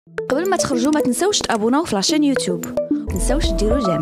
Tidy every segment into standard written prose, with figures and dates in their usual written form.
قبل ما تخرجوا ما تنسوش تابوناو في لاشين يوتيوب، ما تنسوش ديروا جيم.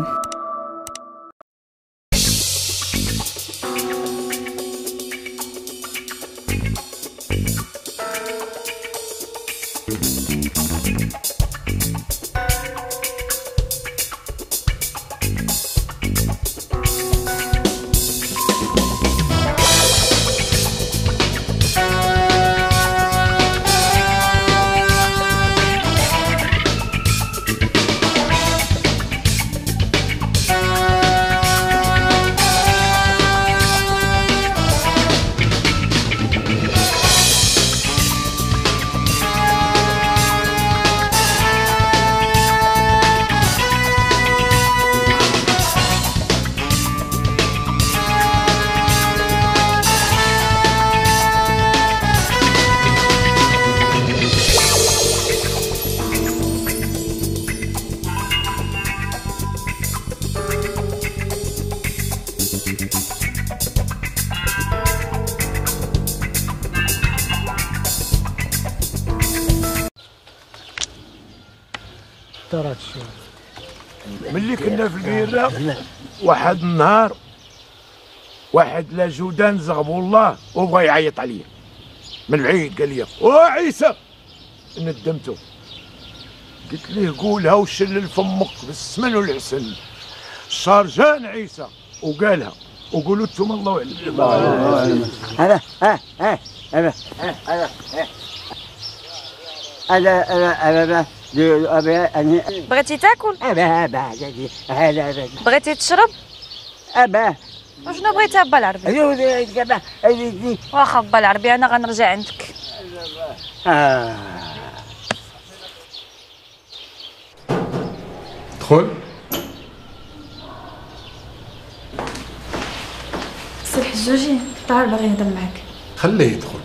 ملي كنا في البيرة واحد النهار واحد لا جودان زغبو الله وبغى يعيط عليا من بعيد، قال لي عيسى. ندمتو، قلت ليه قولها وشلل فمك بالسمن والعسل، شارجان عيسى وقالها، وقولوا انتم الله اعلم. انا بغيتي تاكل؟ بغيتي تشرب؟ وشنو بغيتي بالعربي؟ واخا بالعربي انا غنرجع عندك. دخل. سي الحجاجي الطاهر باغي يهضر معاك. خليه يدخل.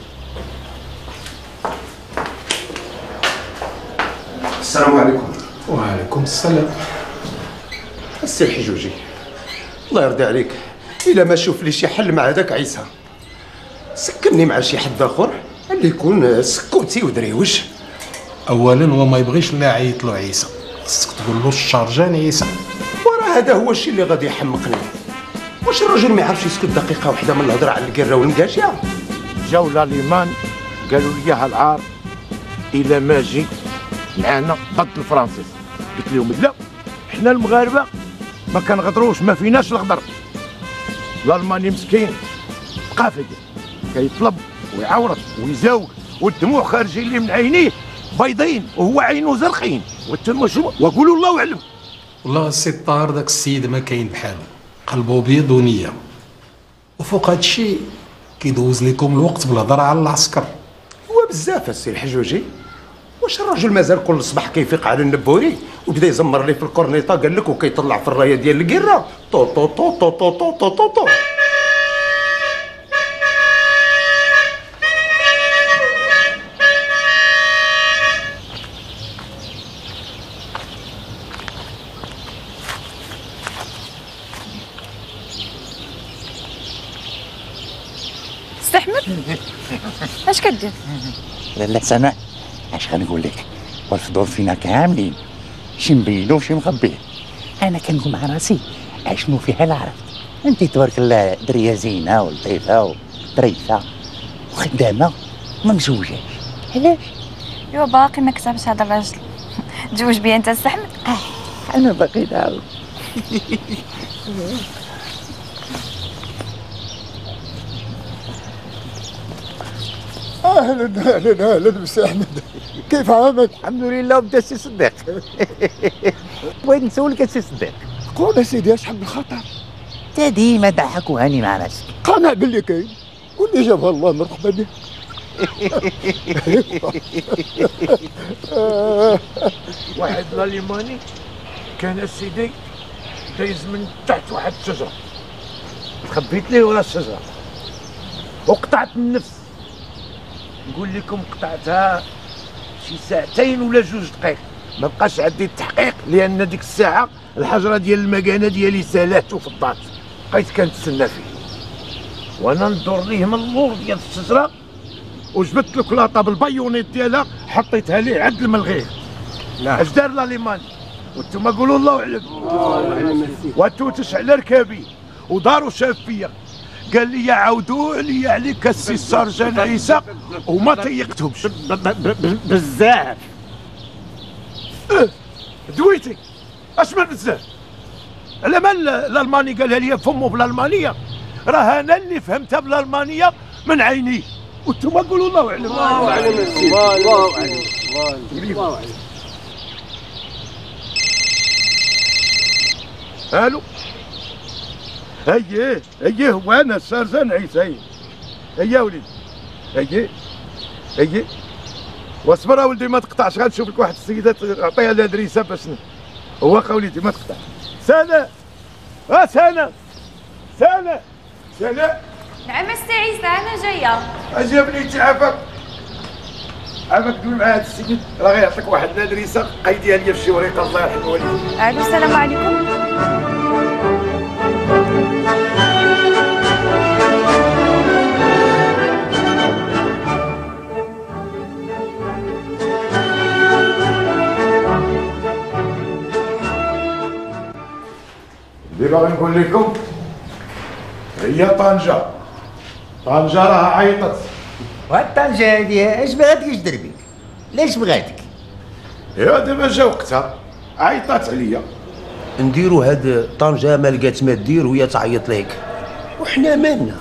السلام عليكم. وعليكم السلام. السي الحجوجي، الله يرضي عليك، إلا ما شوف لي شي حل مع هذاك عيسى، سكني مع شي حد آخر اللي يكون سكوتي ودريوش. اولا هو ما يبغيش لا عيط له عيسى، خصك تقول له الشرجان عيسى. وراه هذا هو الشيء اللي غادي يحمقني. واش الرجل ما يعرفش يسكت دقيقه واحده من الهضره على القره والمقاشيه؟ جاو لاليمان قالوا لي هالعار الا ما جيت معانا ضد الفرنسيس. قلت لهم لا، حنا المغاربه ما كنغدروش، ما فيناش الغدر. الالماني مسكين قافد كيطلب ويعورط ويزاوق والدموع خارجين ليه من عينيه بيضين وهو عينه زرقين، وانتم شو وقولوا الله اعلم. والله السي الطاهر داك السيد ما كاين بحالو، قلبو بيض ونيه، وفوق هذا الشيء كيدوز لكم الوقت بالهضره على العسكر. هو بزاف السي الحجوجي. واش الرجل مازال كل صباح كيفيق على النبوري وبدا يزمر ليه في الكورنيطه قال لك وكيطلع في الرايه ديال الكيره طو طو طو طو طو طو طو طو طو. سي احمد اش كدير؟ لا سامع، اش غنقول لك، والفضول فينا كاملين، شي مبينو وشي مخبيه. انا كنقول مع راسي اشنو فيها لا عرفت. انت تبارك الله دريه زينه ولطيفه وظريفه وخدامه وما مزوجاش، علاش؟ ايوا باقي ما كتبش هذا الراجل. تزوج بيا انت سي احمد؟ انا باقي نعاود. اهلا بسي احمد، كيف عامك؟ الحمد لله. وبدا السي صديق. بغيت نسولك السي صديق، قول يا سيدي اش حب الخطر؟ انت ديما ضحك وهاني مع راسك. قنع باللي كاين واللي جابها الله مرحبا به. واحد الالماني كان السيدي دايز من تحت واحد الشجره، تخبيت ليه ورا الشجره وقطعت النفس. نقول لكم قطعتها شي ساعتين ولا 2 دقائق، ما بقاش عندي التحقيق لان ديك الساعه الحجره ديال المكانه ديالي سالات وفضات، بقيت كنتسنى فيه وانا ندور ليه من اللور ديال الشجره وجبت الكلاطه بالبايونيت ديالها حطيتها ليه عند الملغيه. لا اش دار الالماني وانتم قولوا الله اعلم. وتوتش على ركابي وداروا شاف فيا قال لي عاودوا لي عليك السي السرجان عيسى وما طيقتهمش بزاف. دويتي اش من بزاف؟ على ما الالماني قالها لي فمه بالالمانيه راه انا اللي فهمتها بالالمانيه من عيني وانتم قولوا الله اعلم. الله اعلم الله اعلم الله اعلم. الو ايه هو انا السرجان عيسى. ايه وليدي ايه واصبر ولدي ما تقطعش غنشوف لك واحد السيده عطيها لها دريسه باش هو وليدي ما تقطع. سنه سنه نعم السي عيسى انا جايه. اجي يا بنيتي عافاك دوي مع هاد السيد راه غيعطيك واحد الادريسه قيديها ليا في شي وريقه الله يرحم والديك. الو السلام عليكم. اللي باغي نقول لكم هي طنجة راها عيطت. وهاد طنجة هادي اش بغاتك اش دربيك؟ ليش بغاتك؟ يا دابا جا وقتها عيطات عليا. نديرو هاد طنجة ما لقات ما دير وهي تعيط ليك وحنا مالنا.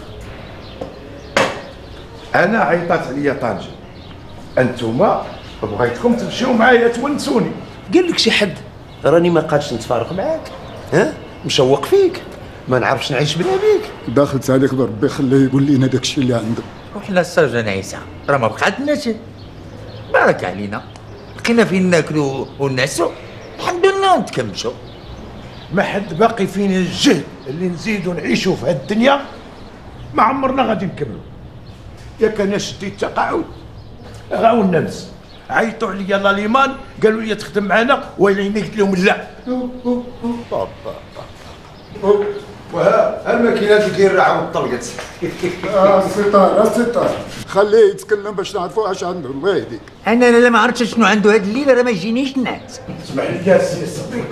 انا عيطات عليا طنجة انتوما بغيتكم تمشيو معايا تونسوني. قال لك شي حد راني ما قادش نتفارق معاك؟ ها مشوق فيك ما نعرفش نعيش بلا بيك. داخلت عليك بربي خليه يقول لنا داكشي اللي عنده. وحنا السرجان عيسى راه ما بقاتناش بارك علينا لقينا فين ناكلو ونعسو الحمد لله ونتكمشو. ما حد باقي فينا الجهد اللي نزيدو نعيشو في هاد الدنيا ما عمرنا غادي نكملو. ياك انا شديت تقاعد غاو الناس عيطوا عليا الالمان قالوا لي تخدم معنا ويلي قلت لهم لا. وها الماكينات اللي كيرعاو طلقت. الستار خليه يتكلم باش نعرفوا اش عنده. الله يهديك. انا لا ما عرفتش شنو عنده هاد الليله راه ما يجينيش الناس. اسمح لي يا سي صديق.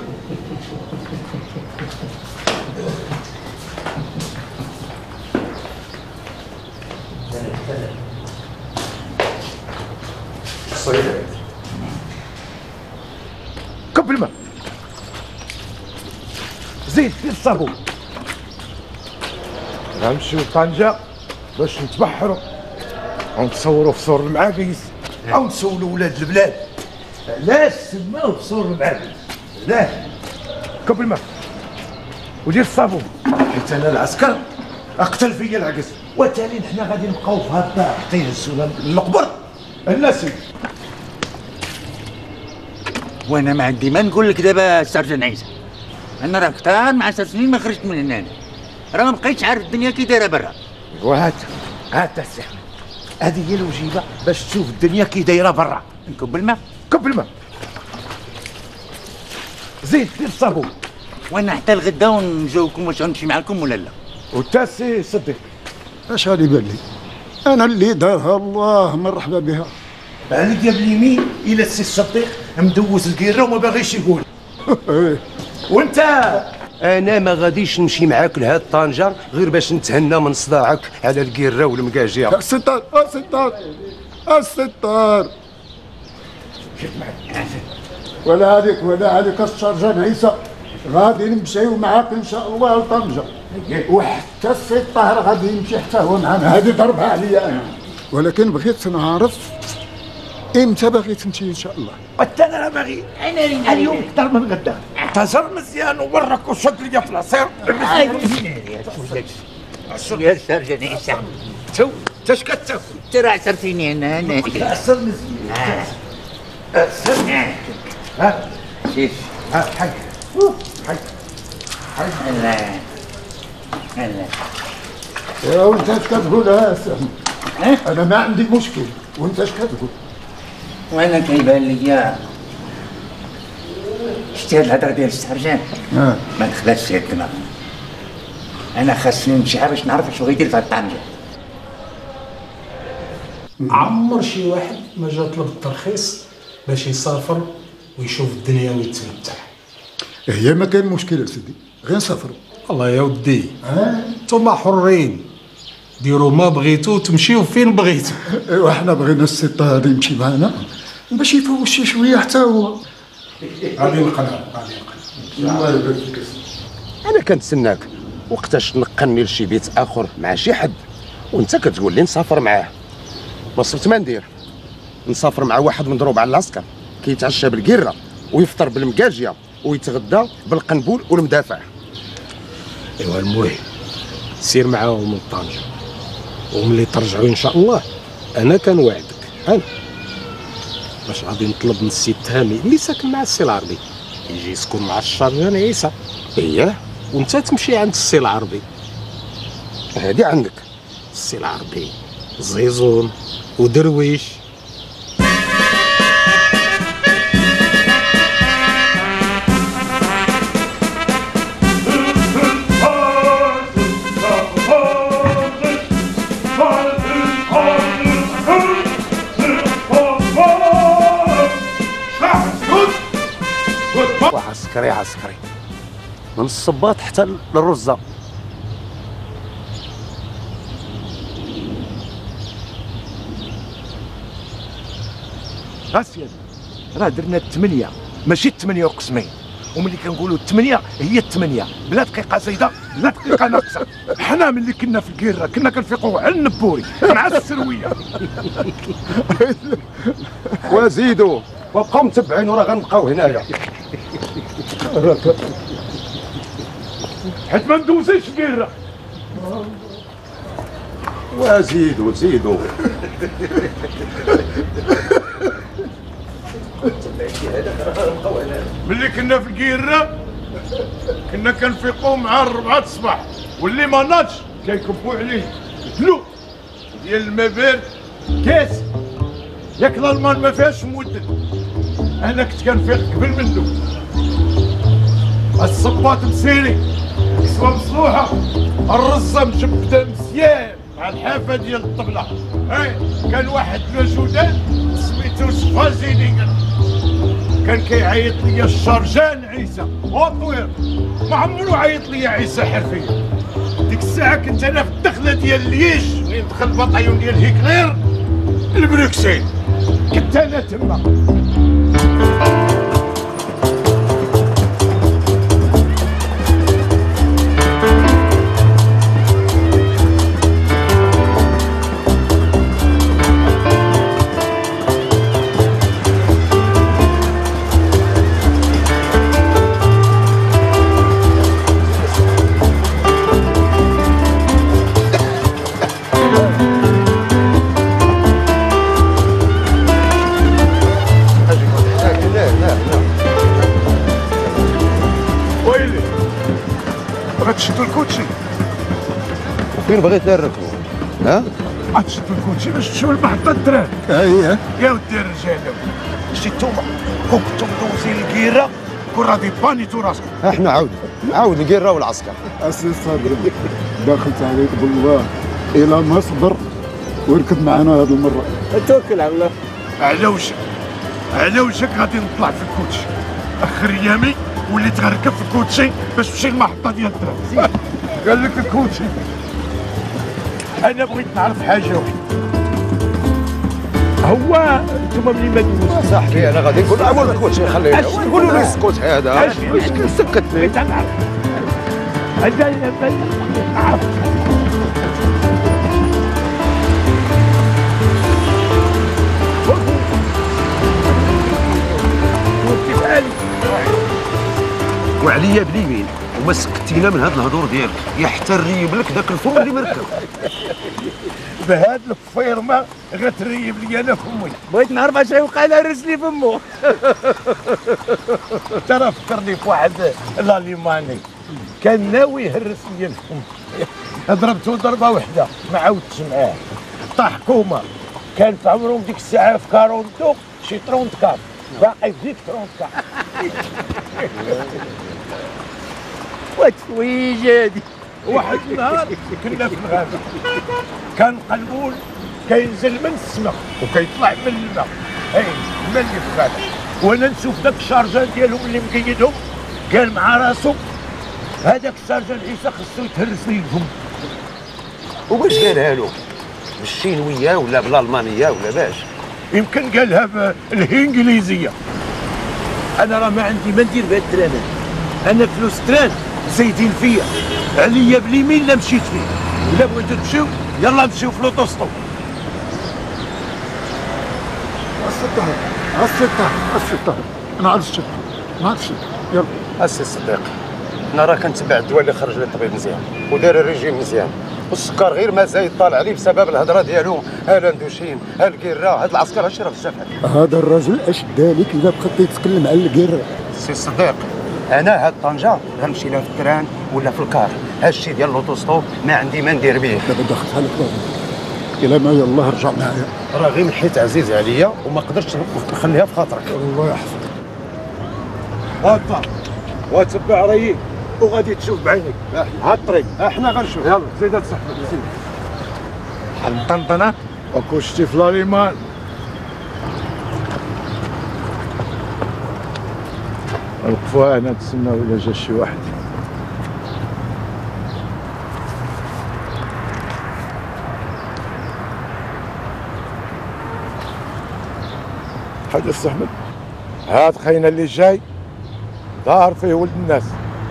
كب الماء زيد في الصابون. غنمشيو لطنجة باش نتبحروا ونتصوروا في سور المعاكيس او نسولوا ولاد البلاد علاش سماوه في سور المعاكيس. لا كب الماء ودير الصابون حيت انا العسكر اقتل فيا العكس وتالي نحنا غادي نبقاو في هاد الدار تيهزونا للقبر. لا سيدي وانا ما عندي ما نقول لك دابا السرجان عيسى. انا راه كثار مع 10 سنين ما خرجت من هنا. راه ما بقيتش عارف الدنيا كي دايره برا. وهات السي احمد هذه هي الوجيبه باش تشوف الدنيا كي دايره برا. نكب الماء كب الماء زيد دير الصابون. وانا حتى الغدا ونجاوبكم واش غنمشي معاكم ولا لا. وتا سي صديق اش غادي يبان لي انا اللي دارها الله مرحبا بها. عليك يا باليمين الى السي الصديق مدوز الكيره وما باغيش يقول. وانت انا ما غاديش نمشي معاك لهاد طنجة غير باش نتهنى من صداعك على الكيره والمكاجيه. الستار ولا هذيك السرجان عيسى غادي نمشيو معاك ان شاء الله لطنجة وحتى السي الطاهر غادي يمشي حتى هو معنا. هذه ضربها عليا انا ولكن بغيت نعرف امتى باغي تمشي ان شاء الله. حتى انا باغي اليوم اكثر من غدا. اعتذر مزيان وبرك وشد لي في العصير. يا السرجان عيسى تو انت اش كتاكل؟ ترى عسرتيني انا عسر مزيان. عسر ها شيف حي هلا هلا يا وانت اش كتقول انا ما عندي مشكل وانت اش كتقول؟ وانا كيبان ليا شتي هاد الهضره ديال السرجان ما دخلاتش في الدماغ. انا خاصني نمشي باش نعرف شنو غيدير في هاد الطنجة. عمر شي واحد ما جا طلب الترخيص باش يسافر ويشوف الدنيا ويتمتع. هي ما كاين مشكل سيدي، غير نسافروا. الله يا ودي نتوما حرين ديروا ما بغيتو تمشيو فين بغيتو. ايوا حنا بغينا السي الطاهر يمشي معنا باش يفوق شي شويه حتى هو. غادي نقنعو الله يبارك فيك. انا كنتسناك وقتاش نقني لشي بيت اخر مع شي حد وانت كتقول لي نسافر معاه. ما صرت ما ندير، نسافر مع واحد مضروب على العسكر كيتعشى بالكيره ويفطر بالمكاجيه ويتغدى بالقنبول والمدافع. ايوا المهم سير معاهم من طنجة، وملي ترجعوا ان شاء الله انا كنوعدك انا باش غادي نطلب من السي التهامي اللي ساكن مع السي العربي يجي يسكن مع الشرجان عيسى. اييه وانت تمشي عند السي العربي. هادي عندك. السي العربي زيزون ودرويش. عسكري عسكري من الصباط حتى للرزه. اسياد راه درنا 8 ماشي 8 قسمين، وملي كنقولوا 8 هي 8 بلا دقيقه زايده بلا دقيقه ناقصه. حنا ملي كنا في الكيره كنا كنفيقوا على النبوري مع السرويه. وزيدوا وبقاو متبعين وراه غنبقاو هنايا حيت ما ندوزيش كيره. وزيدوا زيدوا. ملي كنا في الكيره كنا كنفيقوا مع 4 الصباح، واللي ما ناضش كيكبوا عليه دلو ديال الماء بارد كاس. ياك الالمان ما فيهاش مدد، انا كنت كنفيق قبل منه. الصباط مسيري، كسوه مصلوحه، الرزه مجبده مزيان مع الحافه ديال الطبله. كان واحد الجودان سميتو سفازيني كان كيعيط ليا الشرجان عيسى وطوير، ما عمرو عيط ليا عيسى حرفيا. ديك الساعه كنت انا في الدخله ديال ليش وين دخل البطايون ديال هيكلير البروكسيل، كنت انا تما. تشدوا الكوتشي. وفين بغيت نركبوا؟ ها؟ تشدوا الكوتشي باش تمشيو لمحطة الدراري. اييه يا ودي الرجاله شتي نتوما كون كنتم دوزين الكيره كون راضي بانيتو راسكم. احنا عاود الكيره والعسكر. اسي صابر داخلت عليك بالله الى ما صبر وركب معنا هذه المره. توكل على الله. على وجهك غادي نطلع في الكوتشي. اخر ايامي وليت غنركب في الكوتشي باش نمشي للمحطه ديال الدراري. قال لك الكوتشي. انا بغيت نعرف حاجه وحده، هو انتم ملي ما دوزتوش صاحبي انا غادي نقول عمول الكوتشي خليه نقولوا له اسكت هذا واش كنسكت فيه. تنعرف هذا نعرف وعليا باليمين وما سكتينا من هذا الهضور ديالك يا حتى نريب لك ذاك الفم اللي مركب. بهاد الفيرما غتريب لي انا فمي. بغيت نعرف اش غيوقع لها رجلي فمو. ترى فكرني في واحد الالماني كان ناوي يهرس لي الفم، ضربته ضربه واحده ما عاودتش معاه، طاح كوما. كان في عمرهم ديك الساعه في كاروندو شي 34 باقي فيك 34. وتفويج هادي. واحد النهار كنا في الغابه كان قنبول كينزل من السماء وكيطلع من الماء، الماء اللي في الغابه وانا نشوف داك الشارجان ديالهم اللي مقيدهم قال مع راسو هذاك الشارجان عيسى خصو يتهرس لي الفم. وباش قالها له؟ بالشينويه ولا بالالمانيه ولا باش؟ يمكن قالها بالانجليزيه. انا راه ما عندي ما ندير بهاد الدراري، انا فلوس تران زايدين فيا، عليا باليمين لا مشيت فيه، الا بغيتو تمشيو يلا نمشيو في لوطوسطو. السطر انا عرفت يلا. السي الصديق، انا راه كنتبع الدواء اللي خرج لي الطبيب مزيان ودار الريجيم مزيان، والسكر غير ما زايد طالع عليه بسبب الهضره ديالو ها لاندوشين ها الكيرا. هاد العسكر هادشي راه بزاف عليه. هذا الرجل اش دالك اذا بقيت تتكلم على القره؟ السي الصديق، انا هاد طنجه غنمشي لها في التران ولا في الكار، هادشي ديال لوطوسطو ما عندي ما ندير به. دابا دخلتها لك الى ما يلاه رجع معايا. راه غير من حيت عزيز عليا وما قدرتش نخليها في خاطرك. الله يحفظك. هاكا وتبع رايك وغادي تشوف بعينك ها الطريق. احنا غنشوف. يلا زيد صاحبي زيد. بحال الطنطنه وكشتي في الاليمان. وقفوا هنا تسناو الا جا شي واحد. حاجة السي احمد، هاد خينا اللي جاي ظاهر فيه ولد الناس.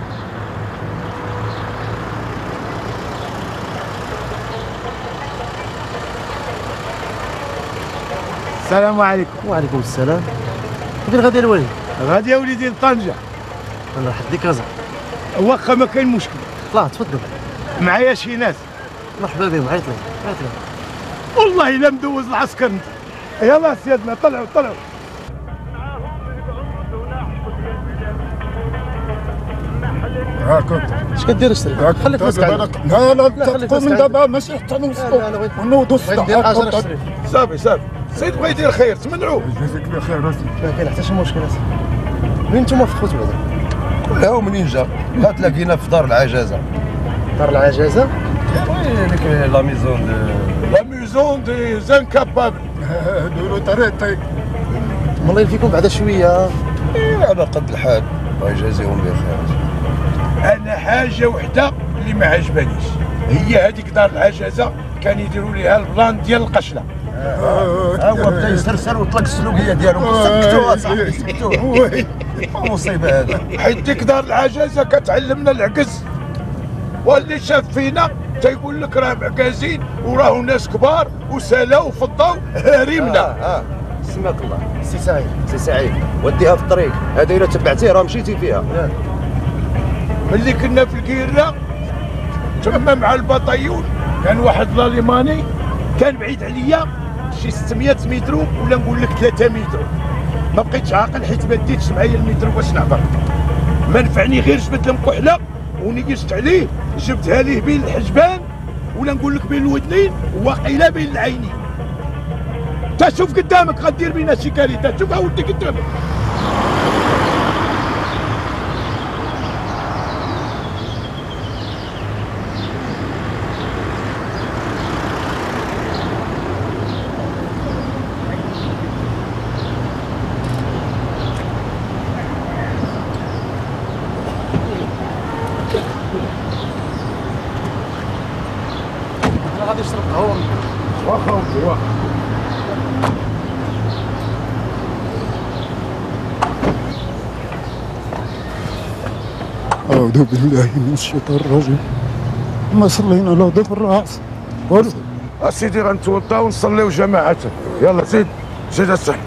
السلام عليكم. وعليكم السلام. فين غادي الوالد؟ غادي يا وليدي لطنجة. انا راح ديك كازا. واخا ما كاين مشكل. طلع تفضل. معايا شي ناس. مرحبا بهم. عيط لي. والله الا مدوز العسكر انت. يلا سيادنا طلعوا. اش كدير اشتري؟ خليك فلوسك عندك. لا تقوم من دابا ماشي حتى نوصلوا ونوضوا الصداع. صافي سيد بغا يدير خير تمنعوه. جزاك الله خير. ما كاين حتى شي مشكل. وين نتوما في خوت بعدا؟ كلها منين جا؟ لا تلاقينا في دار العجازه. دار العجازه؟ وي ديك لا ميزون دي زانكابابل. دوروا طريقتي. الله يلفيكم بعدا شويه. على قد الحال، الله يجازيهم بخير. انا حاجه وحده اللي ما عجبانيش هي هذيك دار العجازه، كان يديروا ليها البلان ديال القشله. ها هو بدا يسرسر وطلق السلوكيه ديالو. سكتوها صاحبي سكتوها. مصيبه هذا. حيت ديك دار العجازه كتعلمنا العكز، واللي شاف فينا تيقول لك راه معكازين وراه ناس كبار وسالاو وفضاو هارمنا. سماك الله. سي سعيد وديها في الطريق هذا، الا تبعتيه راه مشيتي فيها. ملي كنا في الكيرلا تما مع البطيون كان واحد الالماني كان بعيد عليا شي 600 متر ولا نقول لك 3 متر. ما بقيتش عاقل حيت ما ديتش معايا المتر باش نعبر. ما نفعني غير جبت المكحله ونقشت عليه، جبتها ليه بين الحجبان ولا نقول لك بين الودنين وواقيلا بين العينين. تا شوف قدامك غدير بينا شي كارثه. شوف اودي قدامك. غادي يشرب قهوه. واخا أعوذ بالله من الشيطان الرجيم. ما صلينا لا ضب الراس. اسيدي غنتوضا ونصليو جماعة. يلا زيد الصحي.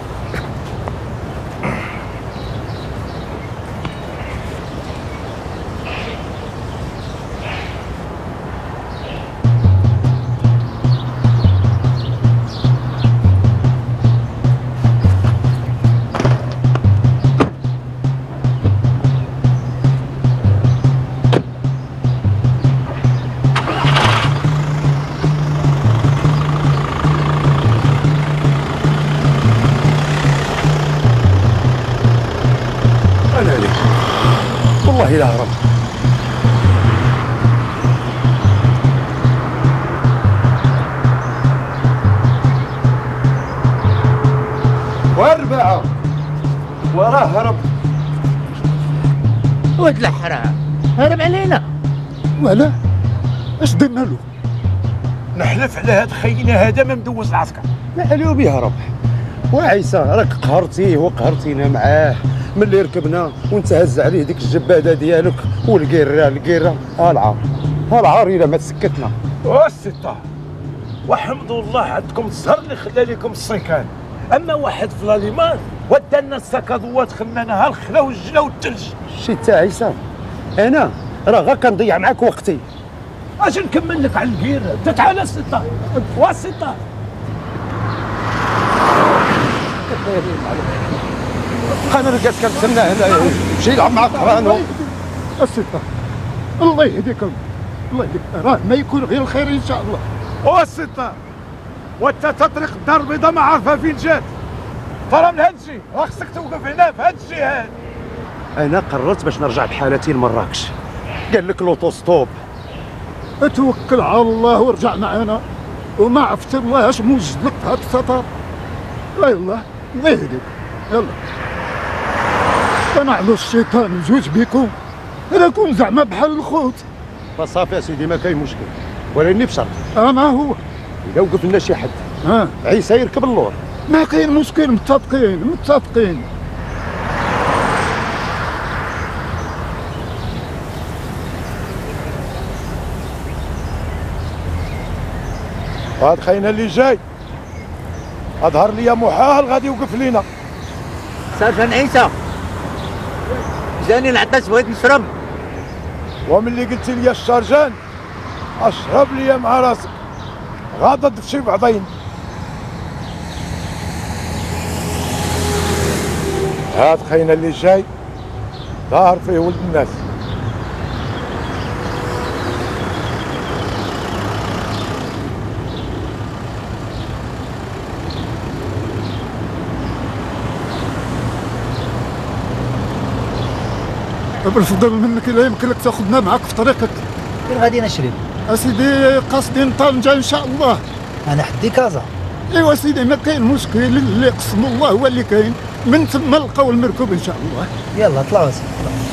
والله لا هرب. واربعة وراه هرب. ولد الحرام هرب علينا. ولا اش درنا له؟ نحلف على هاد خينا هذا ما مدوز العسكر. ما عليو به ربح. وعيسى راك قهرتيه وقهرتينا معاه ملي ركبنا وانت هز عليه ديك الجباده ديالك والقيره ها العار الا ما تسكتنا. السي طاهر وحمد الله عندكم الزهر اللي خلى لكم السيكان، اما واحد في لاليمان ودانا السكاضوات خمانها الخلا والجلا والثلج. شي تا عيسى انا راه غا كنضيع معاك وقتي. اجي نكمل لك على الكير. انت تعال السي طاهر والسي طاهر. انا رجعت كنتسنى هنا مشي يلعب مع قرانو. السلطة الله يهديكم، الله يهديك، راه ما يكون غير الخير ان شاء الله. السي طاهر وانت تطريق الدار البيضاء ما عارفه فين جات. ترى من هاد الشيء راه خصك توقف هنا في هاد الشيء هذا. انا قررت باش نرجع بحالتي لمراكش. قال لك لوطو ستوب. اتوكل على الله ورجع معنا وما عرفت الله اش موجد لك في هاد السفر. لا يلا الله يهديك يلا. انا على الشيطان نزوج بكم انا كون زعما بحال الخوت. فصافي يا سيدي ما كاين مشكل، ولكن بشرط ما هو اذا وقف لنا شي حد ها عيسى يركب اللور. ما كاين مشكل، متفقين. هاد خينا اللي جاي اظهر لي محال غادي يوقف لينا. سرجان عيسى جاني العطاس بغيت نشرب. وملي قلتي لي الشرجان اشرب لي مع راسك غاضت في شي بعضين. هاد خينا اللي جاي ظاهر فيه ولد الناس. بالفضل منك الا يمكن لك تاخذنا معك في طريقك. فين غادي نشري؟ اسيدي قاصدين طنجه ان شاء الله. انا حدي كازا. ايوا سيدي ما كاين مشكل، اللي قسم الله هو اللي كاين، من ثم نلقاو المركوب ان شاء الله. يلا طلعوا سيدي.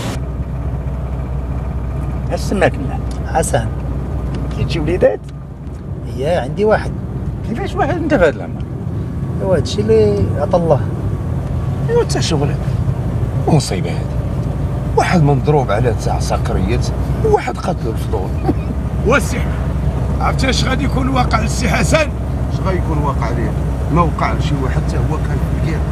اش سماك الله؟ حسن. كي تجي وليدات؟ هي عندي واحد. كيفاش واحد انت في هذا العمر؟ ايوا هادشي اللي عطا الله. ايوا انت شغلك مصيبه هذه. واحد مضروب على تاع سكريات وواحد قتلو الفضول. وسع عرفتي اش غادي يكون واقع للسي حسن؟ اش غيكون واقع ليه؟ ما وقع لشي واحد حتى هو كان في الكير.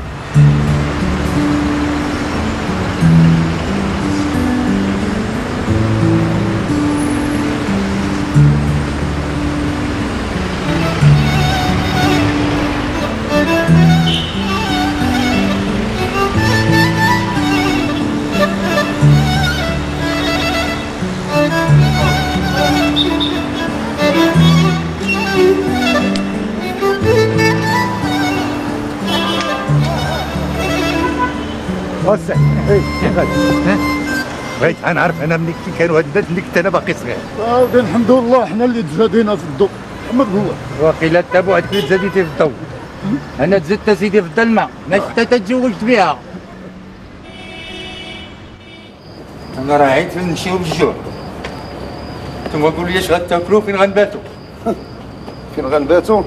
وسع بغيت نعرف انا ملي كانوا هاد الناس اللي كنت انا باقي صغير. الحمد لله حنا اللي تزادينا في الضوء، احمد الله. واقيلا انت بوحدك اللي تزاديتي في الضوء. انا تزدت سيدي في الظلمه ما حتى تتزوجت بها. انا راه عيت نمشيو بالجوع. نتوما قولوا لي اش غتاكلوا فين غنباتوا؟ فين غنباتوا؟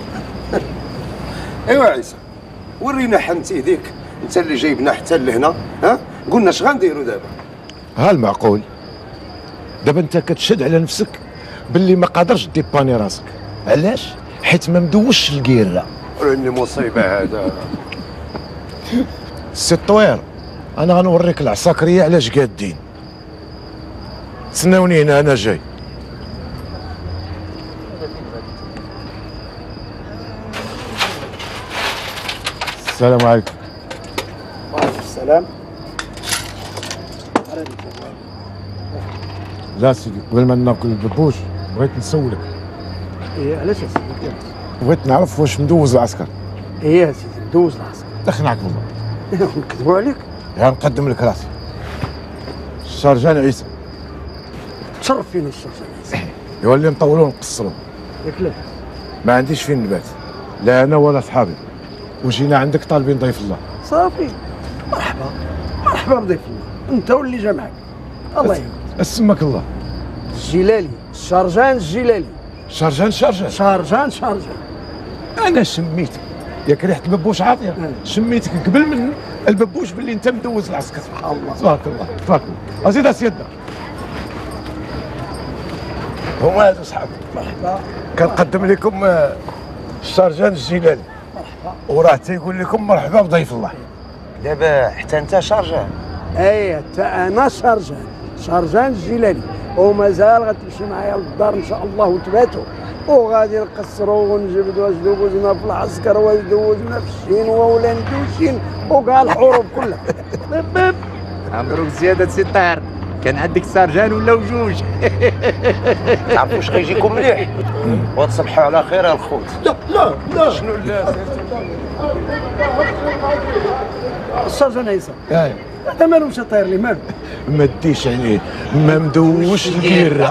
ايوا عيسى ورينا حنتي ديك، انت اللي جايبنا حتى لهنا، ها؟ قلنا اش غنديروا دابا؟ ها المعقول دابا انت كتشد على نفسك باللي ما قادرش ديباني راسك. علاش؟ حيت ما مدوش الكيره. راني مصيبه هذا. السي الطوير انا غنوريك العساكريه علاش قادين. تسناوني هنا انا جاي. السلام عليكم. وعليكم السلام. لا سيدي قبل ما ناكل الدبوش بغيت نسولك. ايه علاش يا سيدي؟ بغيت نعرف واش مدوز العسكر. ايه يا سيدي دوز العسكر. دخلناك بالله. نكذبوا عليك؟ يا نقدم لك راسي. الشرجان عيسى. تشرف فينا الشرجان عيسى. يولي نطولوا ونقصروا. ياك لا ما عنديش فين نبات لا انا ولا صحابي، وجينا عندك طالبين ضيف الله. صافي مرحبا مرحبا بضيف الله، انت واللي جا معاك. الله يهديك. اسمك الله. الجلالي، الشرجان الجلالي. شرجان شرجان. انا سميتك ياك ريحه الببوش عاطيه، سميتك قبل من الببوش باللي انت مدوز العسكر. سبحان الله. تبارك الله تبارك الله. ازيد سيدنا، هما هادو صحابي. مرحبا. كنقدم لكم الشرجان الجلالي، وراه تيقول لكم مرحبا بضيف الله. دابا حتى انت شارجان؟ اي حتى انا شرجان الجلالي، ومازال غتمشي معايا للدار ان شاء الله وتباتوا، وغادي نقصروا ونجبدوا واش دوزنا في العسكر واش دوزنا في الشينوا ولا ندوشين وكاع الحروب كلها. مبروك زيادة سي الطاهر، كان عندك سارجان ولا وجوج. تعرفوا واش غيجيكم مليح وتصبحوا على خير الخوت. لا شنو لا السرجان عيسى هذا مالو مشى طاير لي مالو. ما ديش عليه، ما مدوش الكيرة.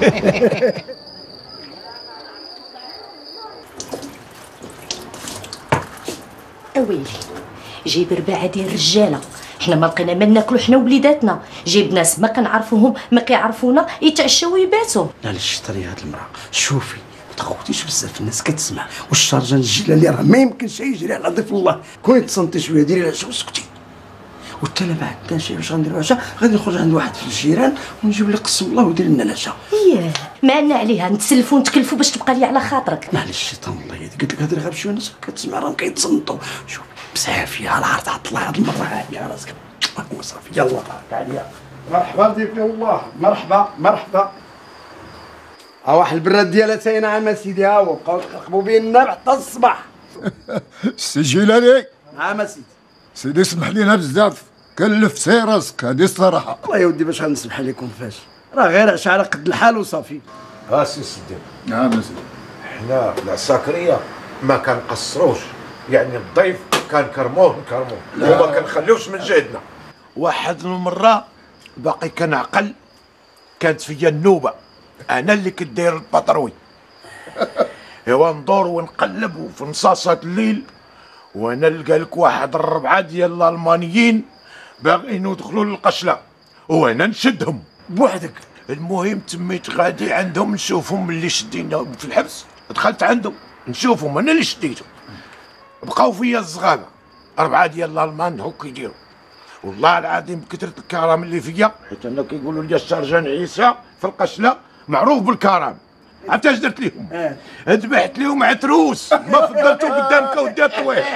اويلي جيب 4 ديال الرجاله، حنا ما لقينا ما ناكلو حنا وليداتنا، جيب ناس ما كنعرفوهم ما كيعرفونا يتعشاو ويباتوا. علاش شطري هاد المراه؟ شوفي ما تخوتيش بزاف، الناس كتسمع، والشرجان الجلالي راه ما يمكنش يجري على ضيف الله، كون تصنتي شويه ديري العشاء وسكتي. وحتى انا ما عندنا شي باش غنديرو العشاء، غادي نخرج عند واحد في الجيران ونجيب لك قسم الله ويدير لنا العشاء. ياه ما عندنا عليها، نتسلفوا ونتكلفوا باش تبقى لي على خاطرك. معليش الشيطان الله يهديك، قلت لك هضري غير بشويه ناس كتسمع راهم كيتصنتوا. شوف بزاف يا العرض عطلع هاد المره عافيه على راسك وصافي. يلا تعالي. مرحبا ضيف الله، مرحبا. ها واحد البراد ديالها تاينه عام سيدي، ها هو بقاو يرقبوا بيه النار حتى الصباح. سي جلالي. نعم سيدي. سيدي اسمح لينا بزاف، كلفتي راسك هذه الصراحه. والله يا ودي باش غنسمح لكم فاش، راه غير عشاء على قد الحال وصافي. سي سيدي، نعم سيدي. حنا العساكريه ما كنقصروش، يعني الضيف كنكرموه وما كنخليوش من جهدنا. واحد المره باقي كنعقل، كانت فيا النوبه، انا اللي كنت داير البطروي. ايوا ندور ونقلب وفي نصاصات الليل، وانا نلقى لك واحد 4 ديال الالمانيين باغيين يدخلوا للقشله، وانا نشدهم بوحدك. المهم تميت غادي عندهم نشوفهم اللي شديناهم في الحبس، دخلت عندهم نشوفهم انا اللي شديتهم. بقاو فيا الزغابه 4 ديال الالمان هوك يديروا، والله العظيم بكثره الكرم اللي فيا، حيت انا كيقولوا لي السرجان عيسى في القشله معروف بالكرم. عرفت اش درت لهم؟ ذبحت لهم عتروس ما فضلتو قدامك ودي الطويح.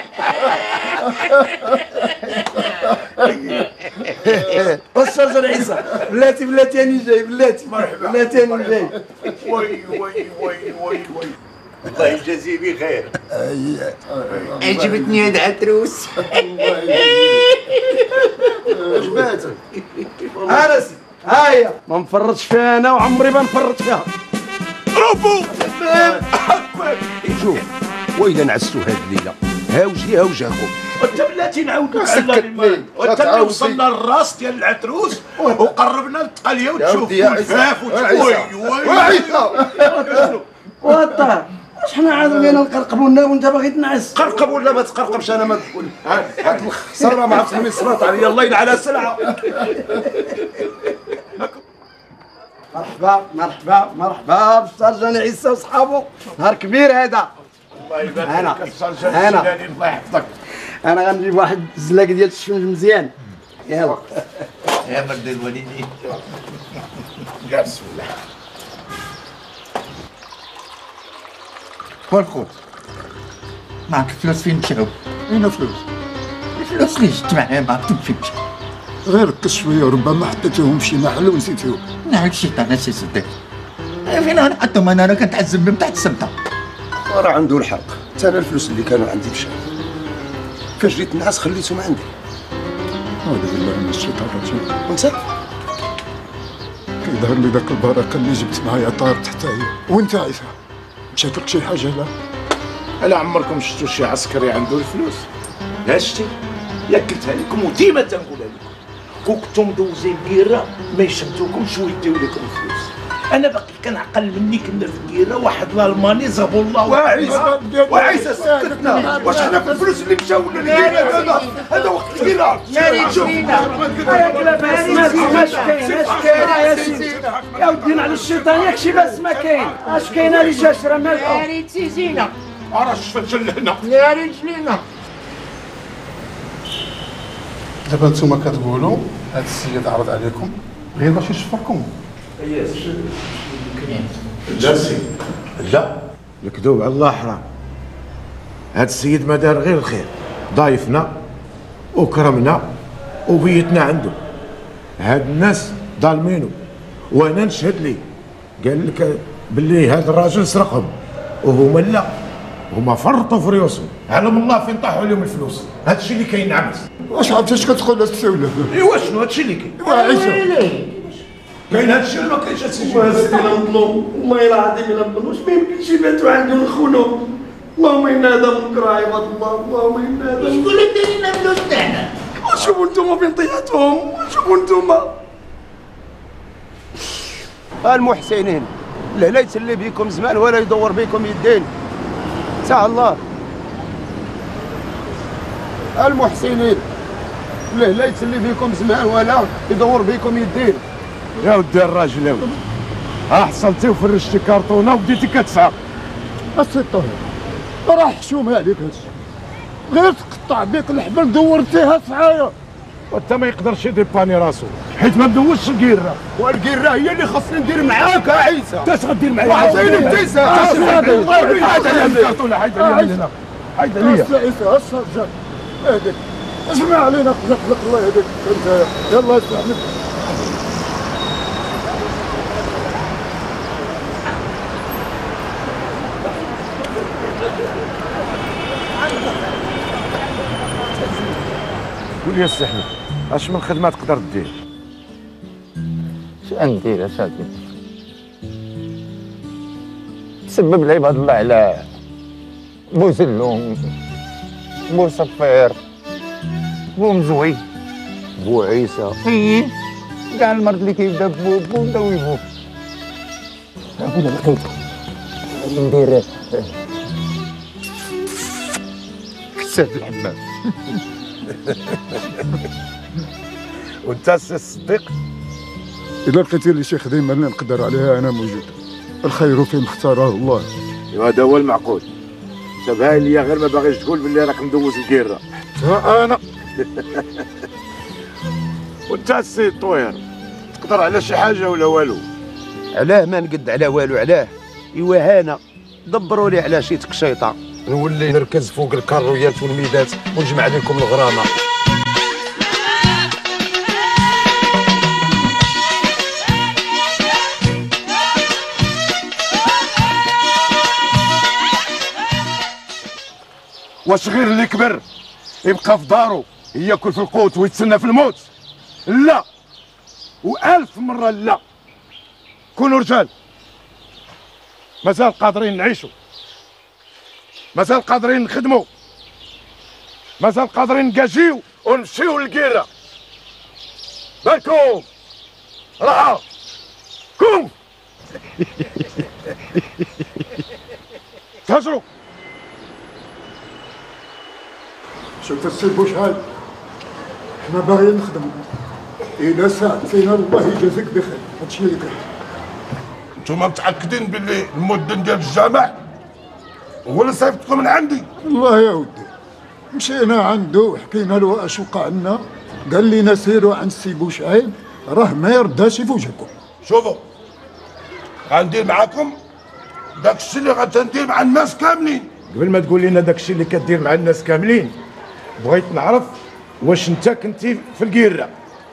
والسرجان عيسى بلاتي انا جاي، بلاتي مرحبا، بلاتي انا جاي. وي الله يجازيه بخير. عجبتني هاد عتروس. عجباتك؟ انا سيدي هاهي ما نفرطش فيها انا وعمري ما نفرط فيها. برافو. شوف وإلا نعسوا هاد الليله هاوجاكم. انت بلاتي نعاودو على المال، وانت اللي وصلنا للراس ديال العتروس وقربنا للتقاليه وتشوف الفاف والطار واش حنا عاد بغينا نقرقبوا لنا وانت باغي تنعس؟ قرقب ولا ما تقرقبش انا ما تقول. هاد الخساره ما عرفتش مين صرات عليا، الله يلعن على سلعه. مرحبا بالسرجان عيسى وصحابه، نهار كبير هذا. الله يبارك فيك السرجان الجلالي، الله يحفظك. انا غنجيب واحد الزلاق ديال الشمج مزيان. يلا يا مرد الوالدين. بسم الله. والخوت معك فلوس فين مشاو؟ وين فلوس؟ الفلوس اللي جبت معايا ما عرفت فين مشاو. غير ركز شويه، ربما حطيتهم في شي محل ونسيتهم. نعم الشيطان اسي صدق. فين انا حطهم؟ انا كنتعذب من تحت السمطه. راه عنده الحق، حتى انا الفلوس اللي كانوا عندي مشاو، فاش جيت نعس خليتهم عندي. أعوذ بالله من الشيطان الرجيم. وانت؟ كيظهر لي ذاك البركه اللي جبت معايا طارت حتى هي. وانت عيسى مشات لك شي حاجه؟ لا الا عمركم شفتوا شي عسكري عنده الفلوس؟ لا شتي؟ ياك قلتها لكم وديما تنقولها لكم، كون كنتم مدوزين بيره ما يشمتوكمش ويديو لكم الفلوس. انا باقي كنعقل مني كنا في الديره واحد الالماني زابو الله وعيسى سكتنا واش حنا في الفلوس اللي مشاو ولا هذا وقت الكيرا يا ريت فينا يا سيدي يا ودينا على الشيطان ياكشي بس ما كاين اش كاينه اللي جاشره مالكم يا ريت تيجينا راه شفت لهنا يا ريت لينا. دابا نتوما كتقولوا هذا السيد عرض عليكم غير باش يشفركم. لا سي لا الكذوب على الله حرام. هذا السيد ما دار غير الخير، ضايفنا وكرمنا وبيتنا عنده. هاد الناس ظالمينه وانا نشهد ليه. قال لك باللي هذا الراجل سرقهم وهما لا، هما فرطوا في ريوسهم، علم الله فين طاحوا لهم الفلوس. هذا الشيء اللي كاين عمس. واش عرفتش كتقول السولة؟ ايوا شنو هذا الشيء اللي كاين؟ وعيسى كاين هذا الشيء ولا ما كاينش هذا الشيء؟ سيدي نظلم والله العظيم الا نظلموش ما يمكنش يباتوا عندي ونخونهم. اللهم ان هذا منكر عباد الله، اللهم ان هذا شكون اللي دايرين فلوس تاعنا؟ شوفوا انتم فين طياتهم، شوفوا انتم. المحسنين لا لا يتسلي بكم زمان ولا يدور بكم يدين. ساع الله المحسنين لا يتسلي بكم زمان ولا يدور بكم يدين. يا ودي الراجل يا ودي، حصلتي وفرشتي كارطونه وبديتي كتسعى. السي الطاهر راه حشومه عليك هادشي، غير تقطع بك الحبل دورتيها سعايه وانت ما يقدرش يديباني راسو حيت ما مدوزش الكيره، والكيره هي اللي خاصني ندير معاك يا عيسى. انت اش غدير معايا؟ وعطيني ابتسام. حيد عليا الكارطونه، حيد عليا من هنا، حيد عليا. السي عيسى السرجان هذاك اسمع علينا خلق الله يهديك انت. يلا اسمع منك. قول لي السي احمد اش من خدمه تقدر دير؟ اش ندير اساتي؟ تسبب العباد الله على بوزلوم، بوصفير، بومزوي، بو عيسى. ايه كاع المرض اللي كيبدا بو نداوي بو. انا لقيت ندير حساب الحمام. وانت السي الصديق؟ اذا لقيتي لي شي خدمه اللي نقدر عليها انا موجود. الخير فيما اختاره الله. ايوا هذا هو المعقول. شبه ليا غير ما باغيش تقول باللي راك مدوز الكيره. انا وانت السي الطوير تقدر على شي حاجه ولا والو؟ علاه ما نقد على والو؟ علاه ايوا هانا دبروا لي على شي تكشيطه نولي نركز فوق الكارويات والميدات ونجمع لكم الغرامه. واش غير اللي كبر يبقى في دارو ياكل في القوت ويتسنى في الموت؟ لا، و1000 مرة لا. كونوا رجال، مازال قادرين نعيشوا، مازال قادرين نخدموا، مازال قادرين نكاجيو ونمشيو للكيرة. بالكم راه كوم تهجروا. شوف السي بوشعال حنا باغيين نخدموا، إلا ساعدتينا الله يجازيك بخير. هادشي اللي كاين. نتوما متأكدين باللي المدن ديال الجامع هو اللي صيفطكم من عندي؟ والله يا ودي مشينا عنده وحكينا له اش وقع لنا، قال لنا سيروا عند السي بوشعيب راه ما يرداش في وجهكم. شوفوا غندير معاكم داكشي اللي غندير مع الناس كاملين. قبل ما تقول لنا داكشي اللي كدير مع الناس كاملين بغيت نعرف واش انت كنتي في الكيرة؟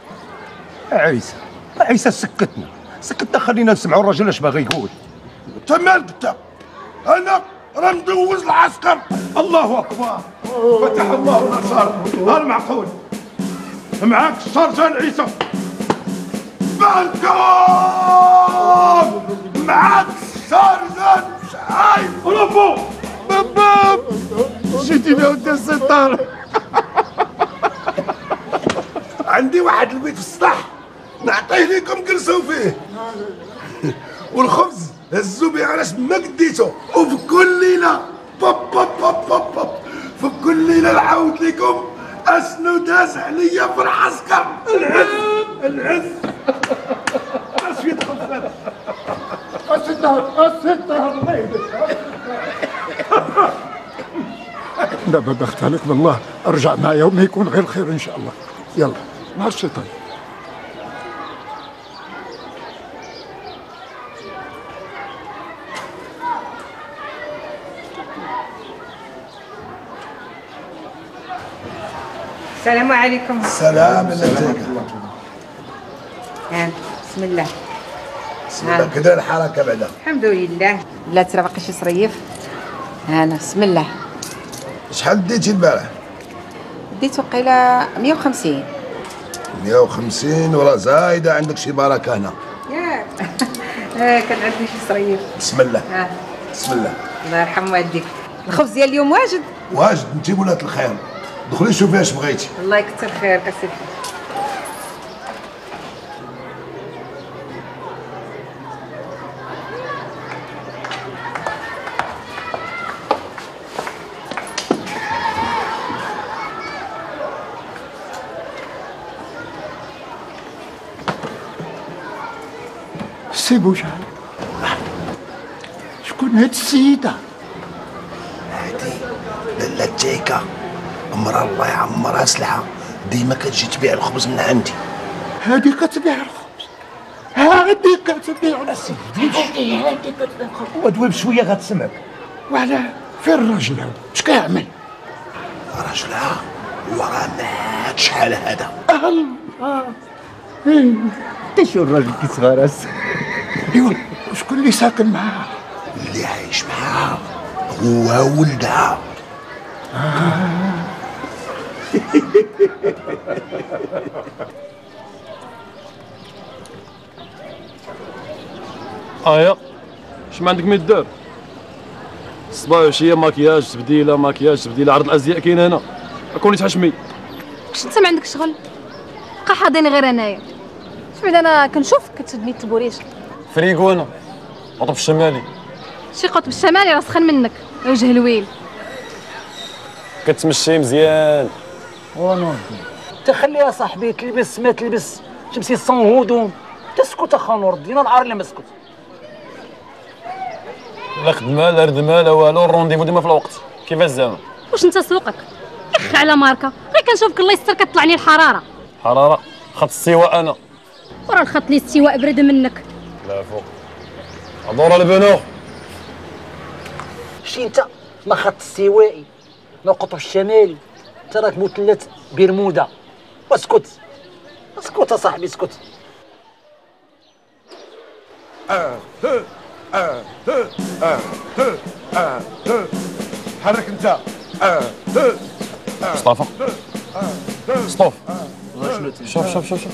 عيسى سكتنا خلينا نسمعوا الراجل اش باغي يقول. انت مالك انت؟ انا راه مدوز العسكر. الله اكبر، فتح الله النصارى. ها المعقول معاك السرجان عيسى. بالكم معاك السرجان شعايب. برافو باب جيتي بها ودي السطار. عندي واحد البيت في السطح نعطيه لكم جلسوا فيه والخبز هزو بيه علاش ما قديتو، وفي كل ليله باب باب باب باب باب في كل ليله نعاود لكم اشنو داز عليا في العسكر. العز اش يدخل دابا بخت عليك بالله، ارجع معايا وما يكون غير خير ان شاء الله. يلا مع الشيطان. السلام عليكم. السلام عليكم. بسم الله. بسم الله. كدا الحركه بعدا؟ الحمد لله. لا ترى باقي شي صريف. هانا بسم الله. شحال ديتي البارح؟ ديت وقيله 150. 150 وراه زايده، عندك شي بركه هنا. ياك كان عندي شي صريف. بسم الله. بسم الله. الله يرحم والديك. الخبز ديال اليوم واجد. واجد انت ولات الخير. دخلي شوفي اش بغيتي. الله يكثر خيرك اسيدي. سي بوجعل، شكون هاد السيدة؟ هادي لاله تيكا، امرأة الله يعمرها سلعة، ديما كتجي تبيع الخبز من عندي. هادي كتبيع الخبز؟ هادي كتبيع الخبز؟ هادي كتبيع الخبز؟ ودوي بشويه غتسمعك. وعلاه فين الراجل هذا؟ اش كيعمل؟ راجلها وراه مات شحال هذا. انت شو الراجل كيصغر راسك؟ ايوا شكون اللي ساكن معاها؟ اللي عايش معاها هو ولدها. اش ما عندك ما يدار؟ الصباح وعشيه ماكياج تبديله ماكياج تبديله، عرض الازياء كاين هنا، كوني تحشمي. واش انت ما عندك شغل؟ بقى حاضيني غير انايا. بعد انا كنشوف كتشدني التبوريش. فريقو انا قطب الشمالي. شي قطب الشمالي راه سخن منك يا وجه الويل. كتمشي مزيان. ونوض تخليها صاحبي تلبس ما تلبس، تمشي صون هدوم. تسكت اخا نور دينا العار اللي ما سكت. لا خدمه لا ردمه لا والو، الرونديفو ديما في الوقت. كيفاش زعما؟ واش انت سوقك؟ يخ على ماركه، غير كنشوفك الله يستر كطلعني الحراره. حراره خط السواء انا. وراه الخط لي استواء برد منك. لا فوق دور البنو. شتي انت ما خط استوائي ما القطب الشمالي، انت راك مثلث برمودا. واسكت اسكت يا صاحبي اسكت. حرك انت. مصطفى ستوف. شوف شوف شوف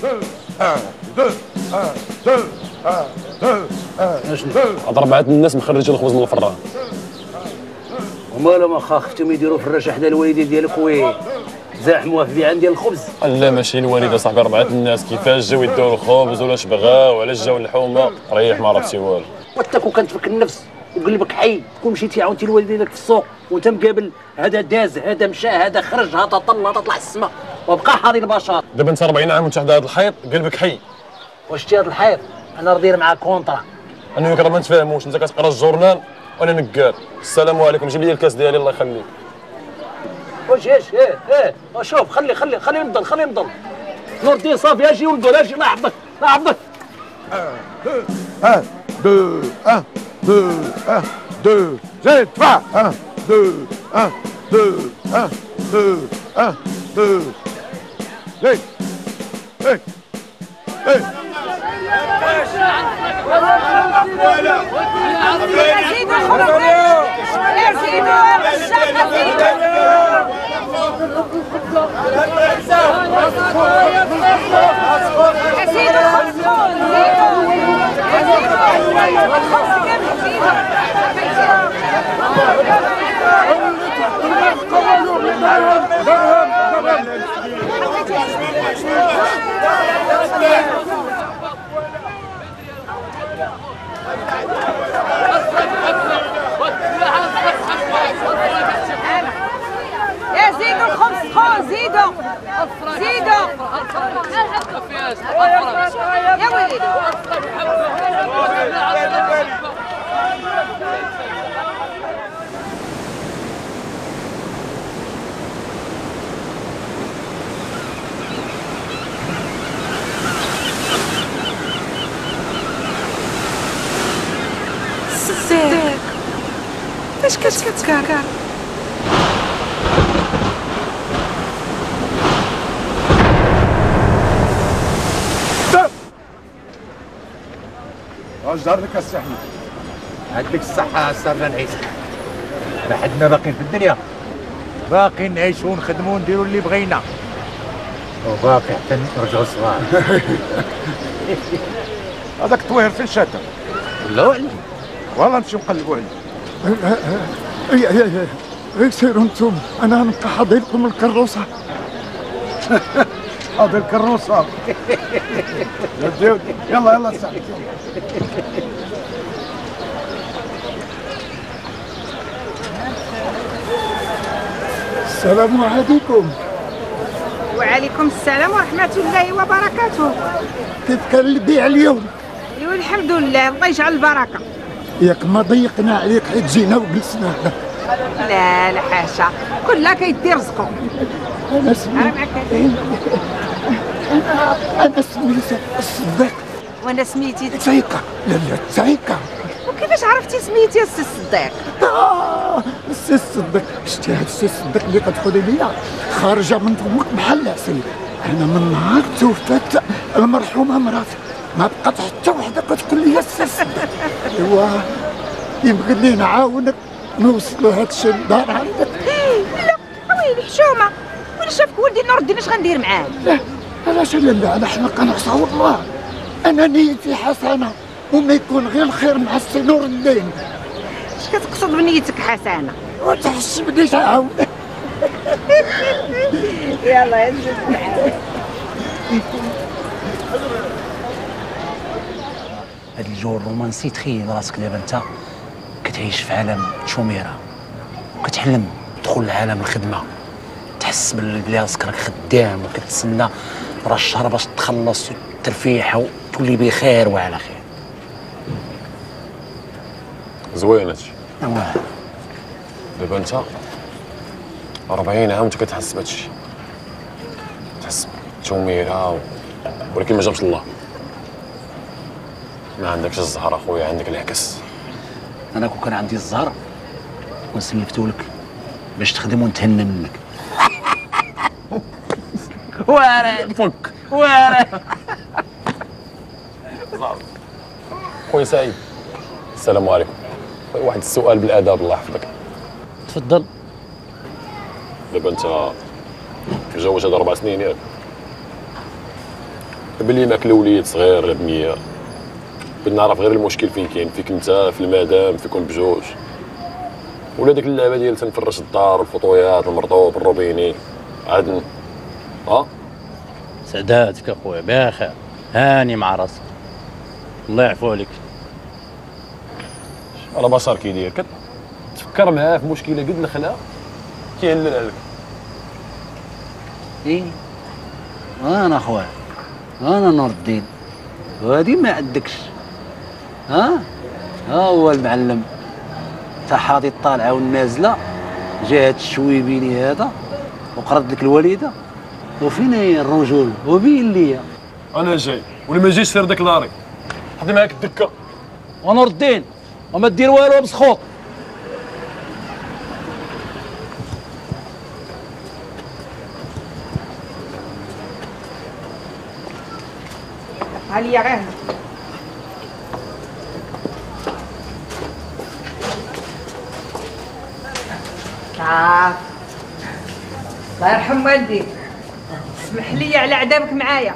هاد 4 الناس مخرجين الخبز من الفران. ومالهم اخا خفتهم يديروا فراشه حدا الوالدين ديالك وي زاحموها في البيعان ديال الخبز. لا ماشي الوالده صاحبي، 4 الناس كيفاش جاو يديروا الخبز ولا بغاو وعلاش جاو الحومه، ريح ما عرفتي والو. وانت كون كنتفك النفس وقلبك حي، كون مشيتي عاونتي الوالدينك في السوق وانت مقابل هذا داز هذا مشى هذا خرج هذا طل هذا طلع السما وبقى حاضي البشر. دابا انت 40 عام وانت عند هذا الحيط قلبك حي. واش شتي هذا الحيط؟ انا راه داير معاه كونطرا. انا وياك راه ما نتفاهموش، انت كتقرا الجورنال وانا نقال. السلام عليكم، جيب لي الكاس ديالي الله يخليك. واش شوف خليه ينضل نور الدين صافي اجي ولدو اجي الله يحفظك الله يحفظك. 1 2 1 2 1 2 زيد دفع. 1 2 1 2 1 2 1 2 زيد. ايه ايه كتفكر؟ اش دار لك السي احمد؟ عندك الصحة السرجان عيسى. احنا حدنا باقيين في الدنيا، باقي نعيشو ونخدمو ونديرو اللي بغينا، وباقي حتى نرجعو صغار. هذاك الطوير فين شاتا؟ ولاو عليه. والله نمشيو نقلبو عليه. اي سيروا انتم، انا نبقى حاضر لكم الكروسه. حاضر الكروسه. يلا يلا سعد. السلام عليكم. وعليكم السلام ورحمة الله وبركاته. كيف كان البيع اليوم؟ ايوا الحمد لله، الله يجعل البركة. ياك ما ضيقنا عليك حيت جينا وجلسنا هنا. لا لا حاشا، كلها كيدي رزقو. أنا سميتي الصديق. وانا سميتي تسيكا. لا تسيكا. وكيفاش عرفتي سميتي السي الصديق؟ السي الصديق، شتي هاد السي الصديق اللي كتقولي لي خارجه من فمك بحال العسل. انا من نهار توفات المرحومه مراتي ما بقات حتى وحده كتقول لي السي الصديق. ايوا يمكن لي نعاونك نوصلوا هاد الشيء للدار عندك. لا ويلي حشومه، ولا شافك ولدي نور الدين اش غندير معاه؟ لا علاش لا حنا كنعصاو الله. انا نيتي حسنه وما يكون غير الخير مع السي نور الدين. اش كتقصد بنيتك حسنه؟ وتحسبني تعاون. يلا يا زلمه. هاد الجو الرومانسي، تخيل راسك دابا انت كتعيش في عالم شوميره وكتحلم تدخل لعالم الخدمه، تحس باللي راسك راك خدام وكتسنى راه الشهر باش تخلص والترفيح وتولي بخير وعلى خير. زوين هادشي. دابا انت 40 عام وانت كتحس بهادشي، تحس بتوميره ولكن ما جابش الله. ما عندكش الزهر اخويا، عندك العكس. انا كون كان عندي الزهر كون سلفتو لك باش تخدم ونتهنى منك. وارد فك وارد. خويا سعيد، السلام عليكم. واحد السؤال بالاداب الله يحفظك. تفضل. دابا انت متزوج هذا 4 سنين ياك؟ بلي ماكله وليد صغير لا بنيه، بغيت نعرف غير المشكل فين كاين، فيك انت في المدام فيكم بجوج، ولا ديك اللعبه ديال تنفرش الدار الفطويات المرطوب الروبيني عاد سعداتك اخويا بخير، هاني مع راسك، الله يعفو عليك. على بصر كي داير كتفكر معاه في مشكله قد الخلا كيهلل عليك. ايه انا اخويا، انا نور الدين، وهادي ما عندكش. ها هو المعلم تا حاطي الطالعه والنازله، جا هاد الشويبيني هذا وقرض لك الوالده، وفين هي الرجول وبين ليا. انا جاي ولا ما جيش سير داك لاري حضي معاك الدكه. ونور الدين وما دير والو بسخوط. عليا غير الله يرحم والديك، اسمح لي على عذابك معايا.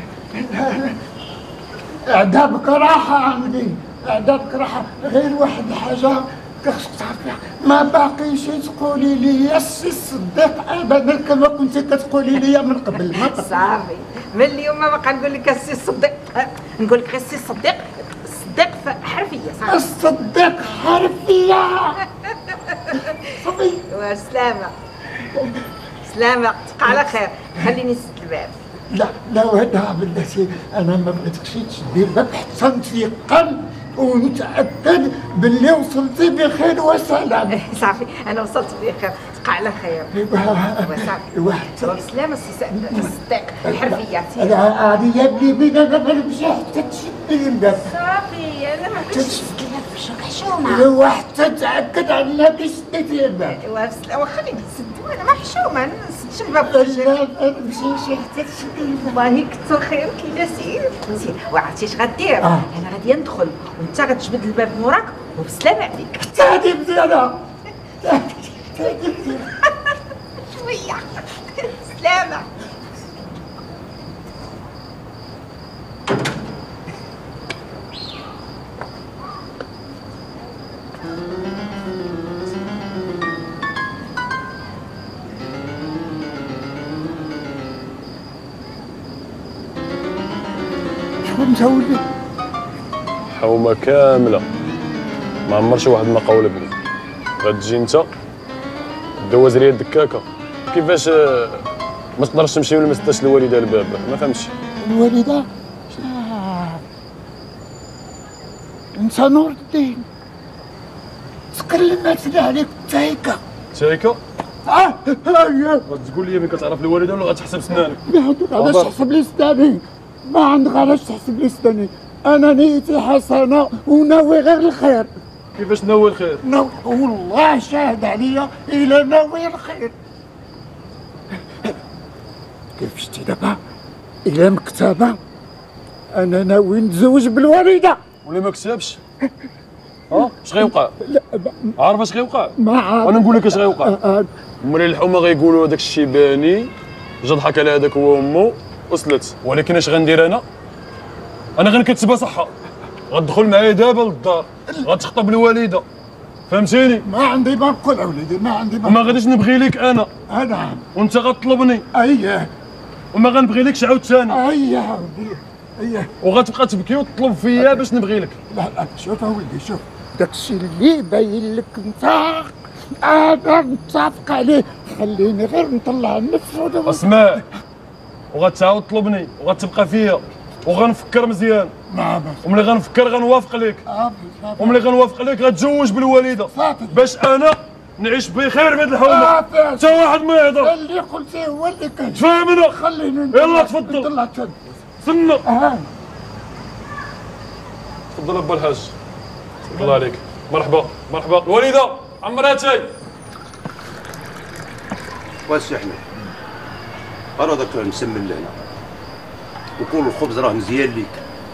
اعذابك راحه عمدي، اعذابك راحه. غير واحد الحاجه كخصك تعرفيها، ما باقيش تقولي لي يا السي الصديق ابدا كما كنتي كتقولي لي من قبل. ما صافي من اليوم ما بقى نقول لك السي الصديق، نقول لك السي الصديق. الصديق حرفيه صافي. الصديق حرفيه. صافي. سلامه سلامه، تبقى على خير. خليني نسد الباب. لا وهذا بلاتي انا ما بغيتكش تشدي الباب حتى نتيقن ونتاكد باللي وصلتي بخير وسلام. صافي انا وصلت بخير، تبقى على خير. واحد سلامه الصديق الحرفيه. هذه يا بني بينا ما نمشي حتى تشدي الباب. صافي انا ما كنتش تشدي الباب في الشرق. محشومه. ايوا حتى تاكد على بلي سديتي الباب. ايوا خليني نسد وانا محشومه، انا نسدش الباب في وجهك. لا مشيتي حتى تسدي. والله كثر خيرك يا سير. سير وعرفتي اش غدير؟ انا غادي ندخل وانت غتجبد الباب موراك وبسلامه عليك. تهدي مزيانه. شويه سلامه. شكون مزولي؟ حومه كامله ما عمر شي واحد ما قولبني. غتجي انت دوز لي الدكاكه. كيفاش ما تقدرش تمشي ولا ما تسداش الوالده الباب؟ ما فهمتش. الوالده؟ انت نور الدين تكلمت لي عليك تايكا. تايكا؟ هيا غتقول لي ملي كتعرف الوالده ولا غتحسب سنانك؟ ما عندك علاش تحسب لي سناني، ما عندك علاش تحسب لي سناني، انا نيتي حسنه وناوي غير الخير. كيفاش ناوي الخير؟ ناوي والله شاهد عليا الى ناوي الخير. كيف شتي دابا الى مكتبه انا ناوي نتزوج بالوالده. ولا ما كتبش؟ اش غيوقع؟ لا عارف اش غيوقع؟ ما عارف. انا نقول لك اش غيوقع. مولي الحومه غيقولوا هذاك الشيباني جا ضحك على هذاك هو وامو وصلت. ولكن اش غندير انا غنكتبها صحه. غتدخل معايا دابا للدار غتخطب الوالده، فهمتيني؟ ما عندي ما نقول اوليدي، ما عندي وما غاديش نبغي لك انا. نعم. وانت غتطلبني. اييه. وما غنبغي لكش عاوتاني. اييه ودي اييه. وغتبقى تبكي وتطلب فيا باش نبغي لك. لا شوف اوليدي شوف، داكشي اللي باين لك انت انا متفق عليه، خليني غير نطلع النفس. اسمع، وغتعاود تطلبني وغتبقى فيا وغنفكر مزيان. نعم. وملي غنفكر غنوافق لك. وملي غنوافق لك غتزوج بالوالده باش انا نعيش بخير بهاد الحومه. حتى واحد ما يهضر. اللي قلتيه هو اللي كاين. تفهمنا؟ خليني يلا تفضل. نطلع تفضل. استنى. تفضل ابا الحاج. الله عليك. مرحبا مرحبا. الوالده عمراتي. واسي احمد راه داك نسمي لنا وكل الخبز راه مزيان ليك.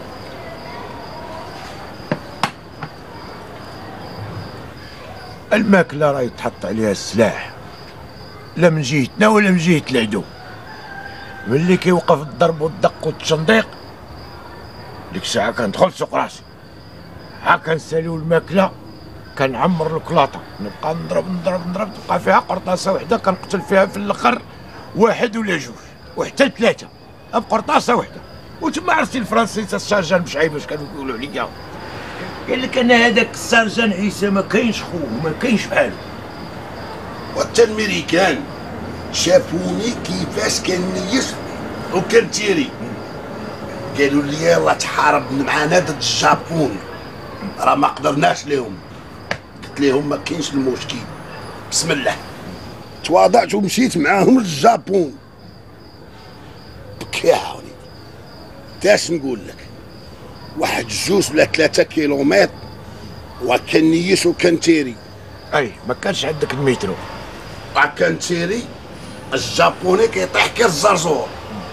الماكله راه يتحط عليها السلاح، لا من جهتنا ولا من جهه العدو. ملي كيوقف الضرب والدق والتشنديق ديك الساعه كندخل سوق راسي، ها كنساليو الماكله كنعمر الكلاطه، نبقى نضرب تبقى فيها قرطاسه وحده كنقتل فيها في الاخر واحد ولا جوج وحتى ثلاثه بقرطاسه وحده. وتما عرفتي الفرنسي السارجان بشعيب واش كانوا يقولوا عليا؟ قال لك انا هذاك السارجان عيسى ما كاينش خوه ما كاينش بحالو. وحتى الامريكان شافوني كيفاش كنيس وكنتيري، قالوا لي يلا تحارب معانا ضد الجابون، راه ما قدرناش ليهم. قلت لهم ما كاينش المشكل، بسم الله تواضعت ومشيت معاهم للجابون. بك يا عوني تاش نقول لك، واحد 2 ولا 3 كيلومتر وكنيس وكنتيري. اي ما كانش عندك المترو. وكنتيري الجابوني كيطيح كالزرزور.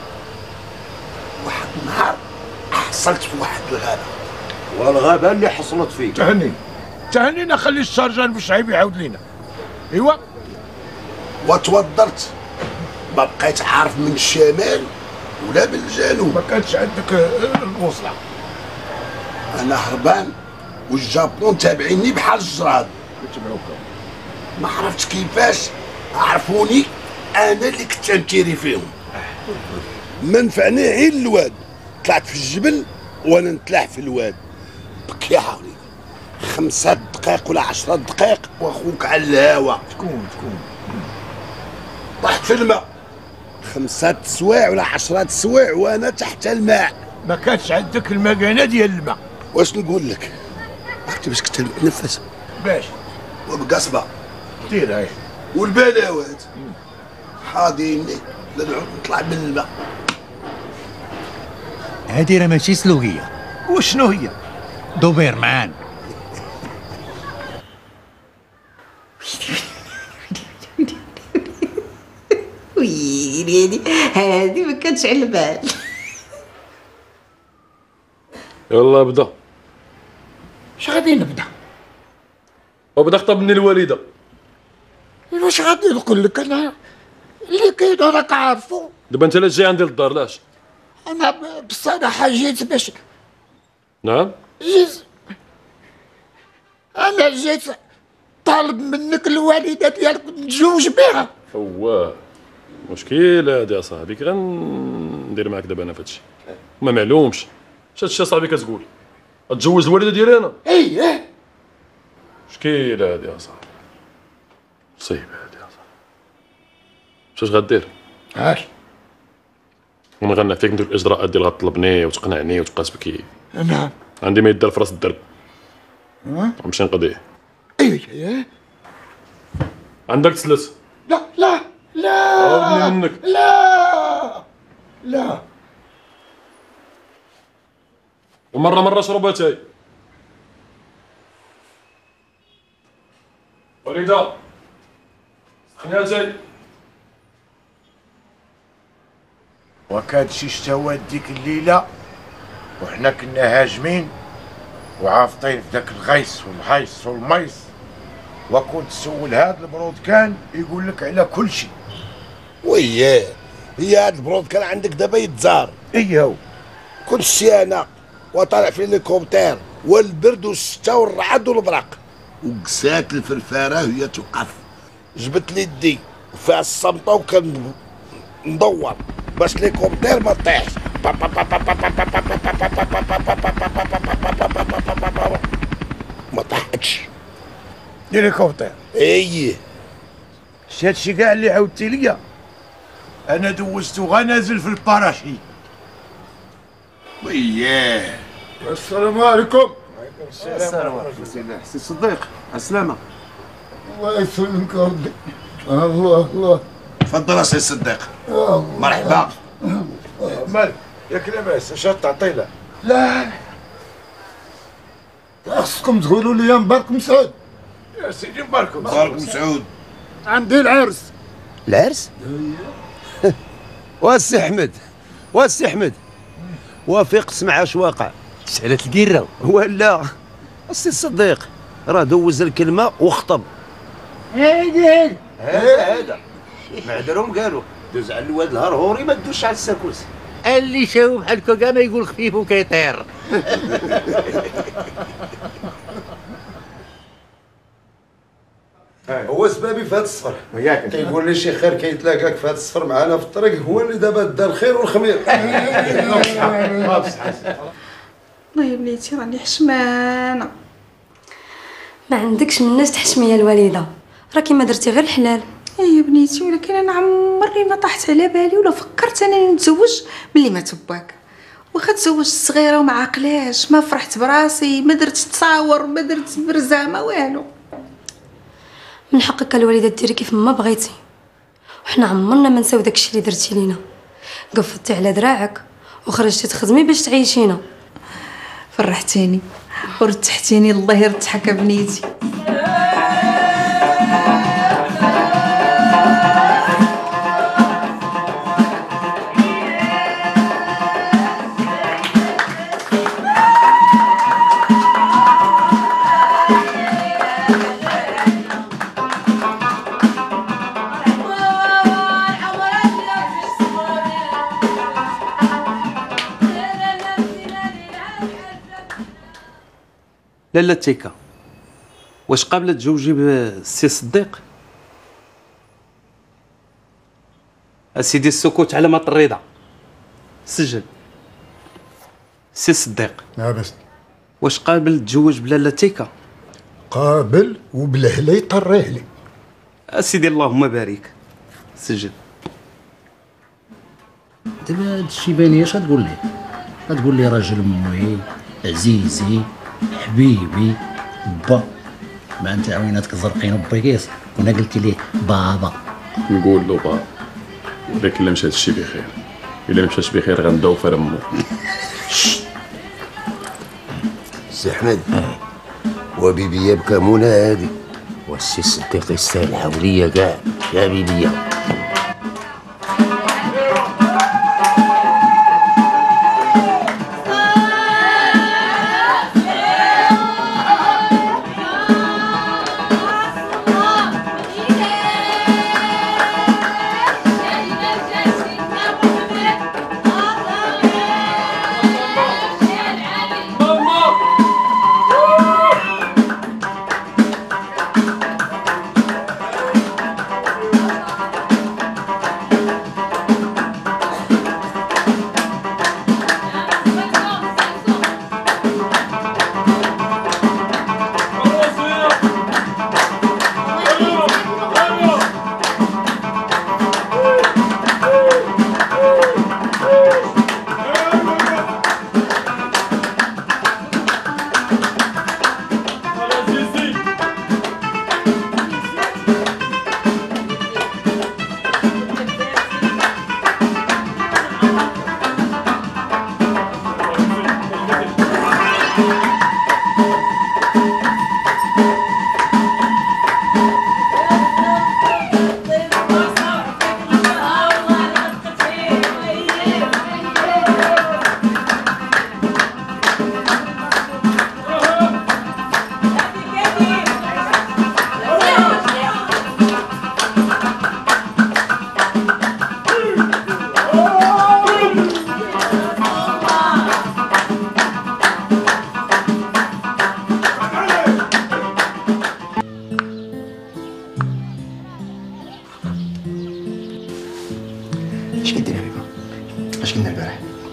واحد النهار حصلت في واحد الغابه، والغابه اللي حصلت فيه تهنينا خلي السرجان بشعيب يعاود لينا. ايوا وتوضرت ما بقيت عارف من الشمال ولا من الجنوب، ما كانش عندك الوصله. انا هربان والجابون تابعيني بحال الجراد. ما عرفتش كيفاش عرفوني انا اللي كنت نتيري فيهم. ما نفعني غير الواد، طلعت في الجبل وانا نتلاح في الواد. بك يا عوني 5 دقائق ولا 10 دقائق واخوك على الهوا. شكون طحت في الماء 5 سوايع ولا 10 سوايع وانا تحت الماء. ما كانش عندك المكانه ديال الماء. واش نقول لك؟ عرفتي باش كنت نتنفس باش وبقصبه دير هاي والبلاوات حاضيني لا نعود نطلع من الماء. هادي راه ماشي سلوكيه. وشنو هي؟ دوبيرمان. ديالي هادي ما كانتش على البال. يلا بدا. اش غادي نبدا؟ وبدا خطبني الوالده. واش غادي نقول لك انا اللي كاين راك عارفو. دابا انت علاش جاي عندي للدار لاش؟ انا بصراحه جيت باش نعم؟ انا جيت طالب منك الوالده ديالك نتزوج بها. واه مشكل هادي يا صاحبي، غندير معاك دابا انا فهادشي ما معلومش. اش هادشي صاحبي كتقول؟ غتجوز الوالده ديالي انا؟ ايه مشكل هادي يا صاحبي، مصيبه هادي يا صاحبي. اش غدير؟ عاش وانا غنعطيك ندير الاجراءات ديال غتطلبني وتقنعني وتقاسبكي. نعم عندي ما يدار في راس الدرب غنمشي نقضيه. ايه عندك تسلس؟ لا لا لا عاودني منك. لا لا ومره شرب اتاي. وليده سخني اتاي. وكاد شي شتوات ديك الليله وحنا كنا هاجمين وعافطين في داك الغيس والهيص والميص، وكنت تسول هاد البرود كان يقول لك على كل شيء. وياه هي هاد البرود كان عندك دابا يتزار. ايوا كنت انا وطالع في الهليكوبتر والبرد والشتا والرعد والبرق وقسات الفرفاره وهي توقف. جبت لي يدي وفيها الصمطه وكان ندور باش الهليكوبتر ما طيحش. ما طاحتش الهليكوبتر. ايه شي هادشي كاع اللي عاودتي ليا انا دوزتو غا نازل في الباراشي. وياه السلام عليكم. وعليكم السلام ورحمه الله. سي صديق على السلامه. الله يسلمك يا ودي. الله تفضل سي صديق. مرحبا. مالك ياك لاباس اش تعطي له؟ لا خصكم تقولوا لي مبارك مسعود. يا سيدي مبارك مسعود. عندي العرس. العرس؟ واسي احمد واسي احمد وافق تسمع اش واقع. سالت القيره ولا السي الصديق راه دوز الكلمه وخطب. هذا معذرهم قالوا دوز على الواد الهرهوري ما دوش على الساكوس. اللي شاو بحالكو كاع ما يقول خفيف وكيطير. هو سبابي في هذا السفر كيقول لي شي خير كيتلاقاك في هذا السفر معنا في الطريق، هو اللي دابا دا الخير والخمير. والله يا بنيتي راني حشمانه. ما عندكش من الناس تحشمي يا الوالده، راه كيما درتي غير الحلال. يا بنيتي ولكن انا عمري ما طاحت على بالي ولا فكرت انني نتزوج ملي ما تباك. واخا تزوجت صغيره وما عقلاش، ما فرحت براسي، ما درت تصاور، ما درت برزه، ما والو. من حقك الوالده ديري كيف ما بغيتي، وحنا عمرنا ما نساو داكشي اللي درتي لينا. قفطتي على دراعك وخرجتي تخدمي باش تعيشينا. فرحتيني ورتحتيني، الله يرتحك يا بنيتي. لاله تيكا، واش قابله تزوجي بالسي صديق؟ اسيدي السكوت على مطر الرضا. سجل. سي صديق لاباس. واش قابل تزوج بلاله تيكا؟ قابل وبالهلا يطريه لي. اسيدي اللهم بارك. سجل. دابا هادشي باين اش غتقول لي؟ غتقول لي راجل امي عزيزي حبيبي با، ما انت عويناتك زرقين وبيكيس وانا قلت ليه بابا. نقول له بابا، ولكن لا مشى هادشي بخير، الا مشاش بخير غنداو في رمو. سي احمد وبيبيا بكمونه هادي، والسي الصديق يستاهل حوليه كاع يا بيبيا.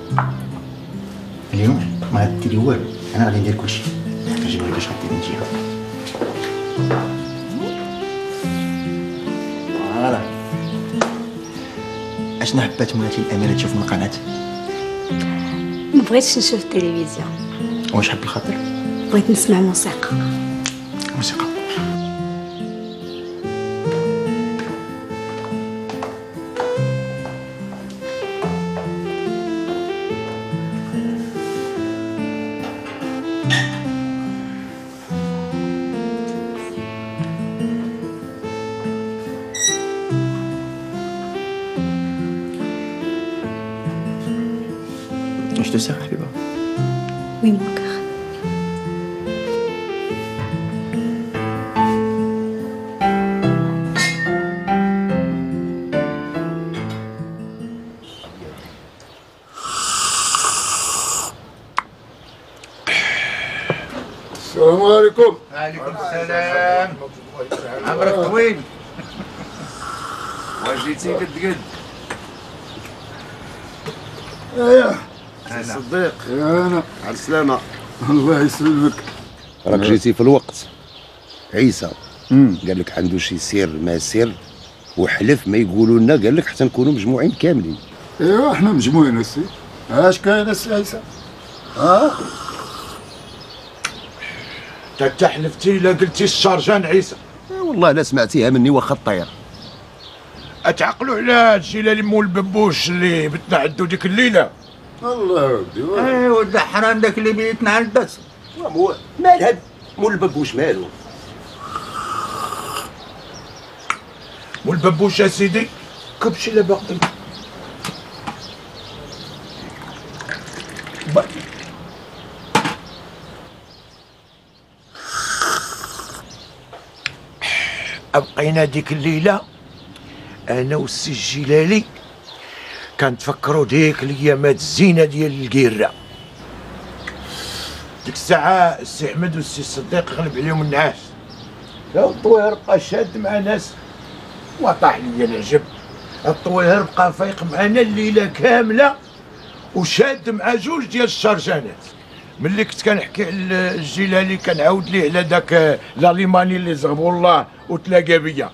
اليوم ما غاديري والو، انا غادي ندير كلشي. كنجبر باش غادي نجيبها. فوالا. اشنو حبات مولاتي الاميره تشوف من القناه؟ ما بغيتش نشوف التلفزيون. واش حب الخاطر؟ بغيت نسمع موسيقى. موسيقى. Je te sers, Habiba. Oui, mon cœur. السلام عليكم. وعليكم السلام. عمرك طويل. واش جيتي قد اييه صديق. انا على السلامة. الله يسلمك. راك جيتي في الوقت. عيسى قال لك عنده شي سير ما سير وحلف ما يقولوا لنا، قال لك حتى نكونوا مجموعين كاملين. ايوا احنا مجموعين السي. اش كاين السي عيسى؟ انت حلفتي الا قلتي الشرجان عيسى. والله لا سمعتيها مني واخا الطير. اتعقلوا على الجلالي مول الببوش اللي بتنا عندو ديك الليله. الله ودي. ايه ولد حرام داك اللي بيتنا على الدس. مال هاد مول الببوش مالو؟ مول الببوش يا سيدي كبش الا باقي. بقينا ديك الليله انا والسي الجلالي كنتفكروا ديك الايامات الزينه ديال الكيره. ديك الساعه السي احمد والسي الصديق غلب عليهم النعاس، الطوير بقى شاد مع ناس وطاح ليا العجب. الطوير بقى فايق معنا الليله كامله وشاد مع جوج ديال الشرجانات. ملي كنت كنحكي على الجلالي كنعاود ليه على داك لاليماني اللي زغبو الله وتلاقى بيا.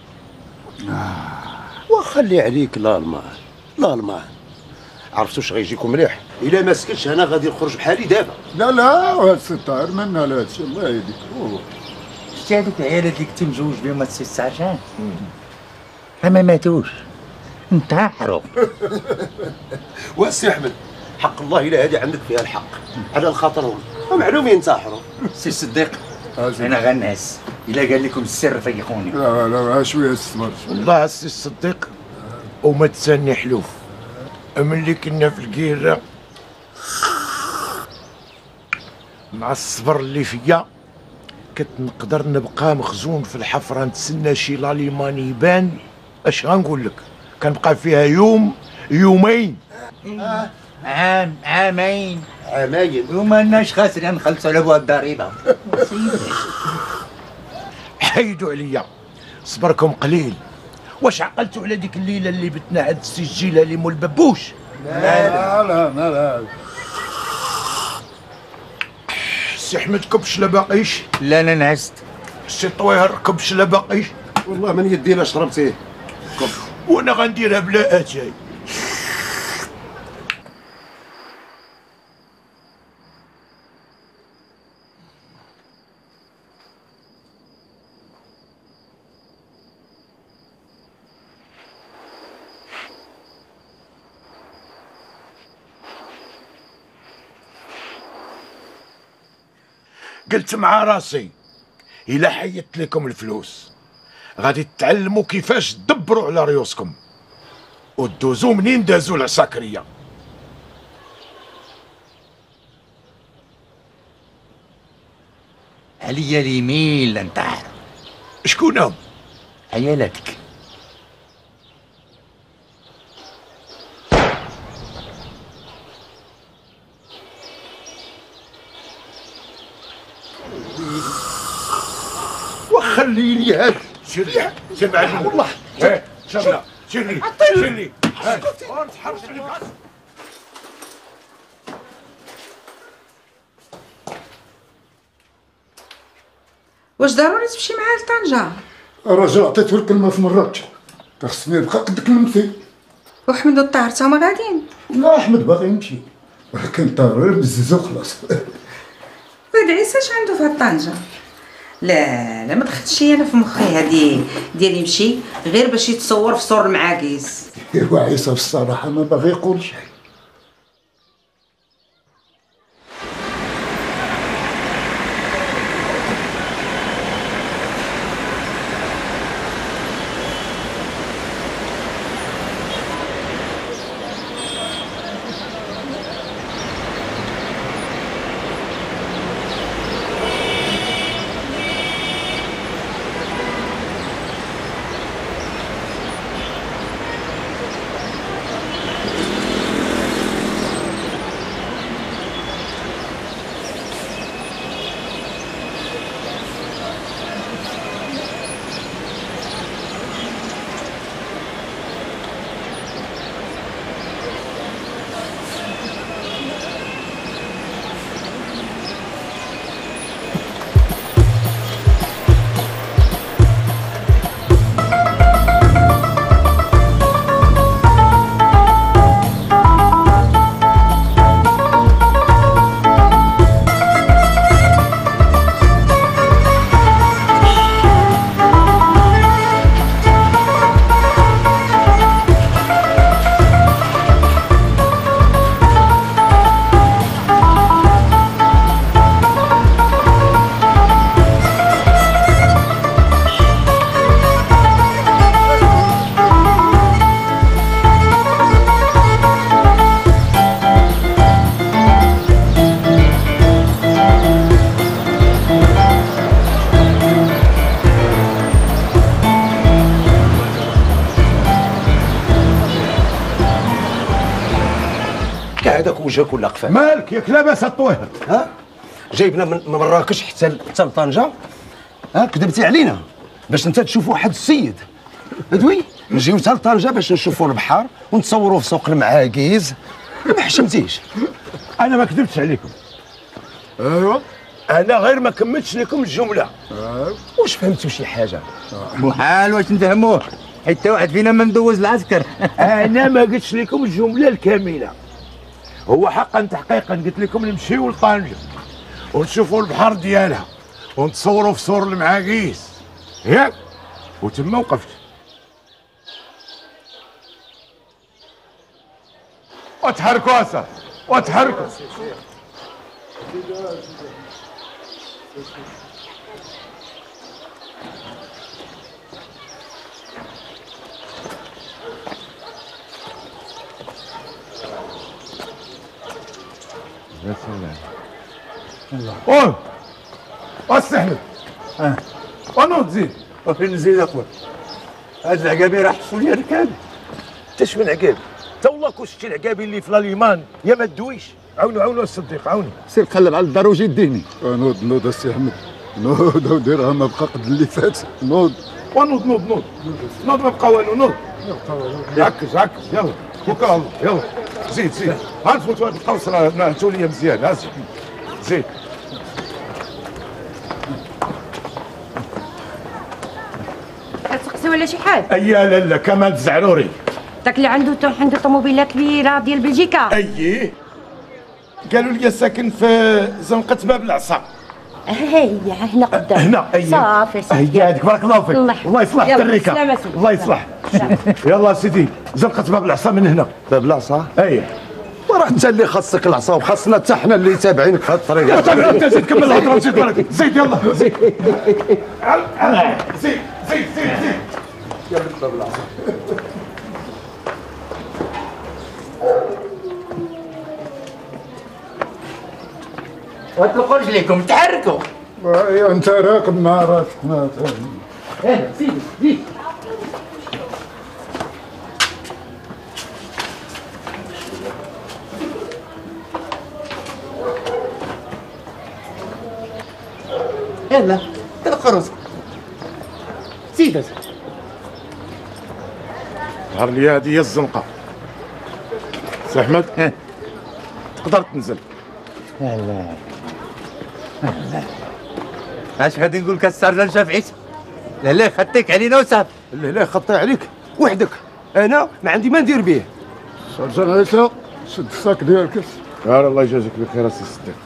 وخلي عليك الالمان عرفتوا واش غيجيكم مليح؟ الا ما سكتش انا غادي نخرج بحالي دابا. لا هاد الستار منا لا هادشي الله يهديك. شتي هذوك العيالات اللي كنت مزوج بهم السي السرجان ما ماتوش انتحروا. والسي احمد حق الله الا هادي عندك فيها الحق، على الخاطر هم معلوم ينتحروا. سي الصديق انا غنعس الا قال لكم السر فيقوني. لا شويه الصبر. والله السي الصديق وما تساني حلوف ملي كنا في الكيره مع الصبر اللي فيا كنت نقدر نبقى مخزون في الحفره نتسنى شي لاليماني يبان. اش غنقول لك، كنبقى فيها يوم يومين عامين وما لناش خاسرين نخلصوا على ابواب الضريبه. حيدوا عليا صبركم قليل. واش عقلتوا على ديك الليله اللي بتنا عند السي الجلالي مول الببوش؟ لا السي احمد كبش لا باقيش؟ لا انا نعست. السي طويهر كبش لا باقيش؟ والله من يدي لا شربتيه. وانا غنديرها بلا اتاي. قلت مع راسي إلا حيدت لكم الفلوس غادي تتعلموا كيفاش تدبروا على ريوسكم ودوزوا منين دازوا العساكريه. عليا اليمين لنتحر. شكون هم؟ عيالاتك. وخليني هاد سير معلم والله. شبنا سير لي ما تحرش عليك. واش ضروري تمشي معاه لطنجة؟ الراجل عطيته الكلمه في مراكش، تمشي معاه لطنجة. الراجل عطيته الكلمه في مراكش، خصني نبقى قد كلمتي. وحمد والطاهر تا هما غاديين؟ لا، احمد باغي يمشي، ولكن طاهر بزز وخلاص. ولد عيسى اش عنده في هاد طنجة؟ لا ما دخلتش انا في مخي هادي ديال يمشي غير باش يتصور في صور المعاكيس. ايوا عيسى بصراحه ما باغي يقول شيء. هذاك وجهك ولا قفاك؟ مالك ياك لاباس الطوير؟ ها جايبنا من مراكش حتى لطنجه، ها كذبتي علينا باش انت تشوف واحد السيد. ادوي نجيو حتى لطنجه باش نشوفوا البحر ونتصوروا في سوق المعاكيز. ما حشمتيش. انا ما كذبتش عليكم. ايوا انا غير ما كملتش لكم الجمله. واش فهمتوا شي حاجه؟ محال واش نفهموه، حتى واحد فينا ما مدوز العسكر. انا ما قلتش لكم الجمله الكامله. هو حقا تحقيقا قلت لكم نمشيو لطنجه ونشوفوا البحر ديالها ونتصوروا في صور المعاكيس ياك، وتما وقفت. وتحركوا اسا وتحركوا. يا سلام. اوه استحمل. ونوض زيد. وفين نزيد اخويا؟ هاد العقابي راه حسوا لي ركاب. انت شمن عقابي؟ انت والله كون شتي العقابي اللي في لاليمان يا ما تدويش. عاونوا الصديق عاوني. سير قلب على الدار وجي ديني. نوض السي احمد، نوض وديرها ما بقى قد اللي فات. نوض ونوض ما بقى والو. نوض عكز يلا توكل على الله. يلا زيد ها نفوتوا هاد القوصره نعتوا ليا مزيان. ها زيد كتسقسي ولا شي حاجه؟ اييه لا كمال الزعروري داك اللي عنده طوموبيله كبيره ديال بلجيكا. اييه قالوا لي ساكن في زنقه باب العصا. هي هنا قدام. هنا اييه صافي هي هذيك بارك الله فيك. الله يصلح التريكه. الله يصلح. يلا سيدي زنقه باب العصا من هنا. باب العصا؟ اييه. وراه انت اللي خاصك العصا وخاصنا حتى حنا اللي تابعينك في هذه الطريق. انت زيد كمل الهضره زيد برك. زيد يلا زيد يلا باب العصا. واتلقوا رجليكم تحركوا. انت راكب مع راسك ما فاهم. سيدي يلا تلقى راسك. سيدي ظهر لي هذه هي الزنقه. سي احمد تقدر تنزل. لا اش غادي نقول لك السرجان شاف عيسى؟ لا خطيك علينا وصافي. لا خطي عليك وحدك، انا ما عندي ما ندير به. سرجان عيسى سد الساك ديالك. الله يجازيك بخير اسي صديق.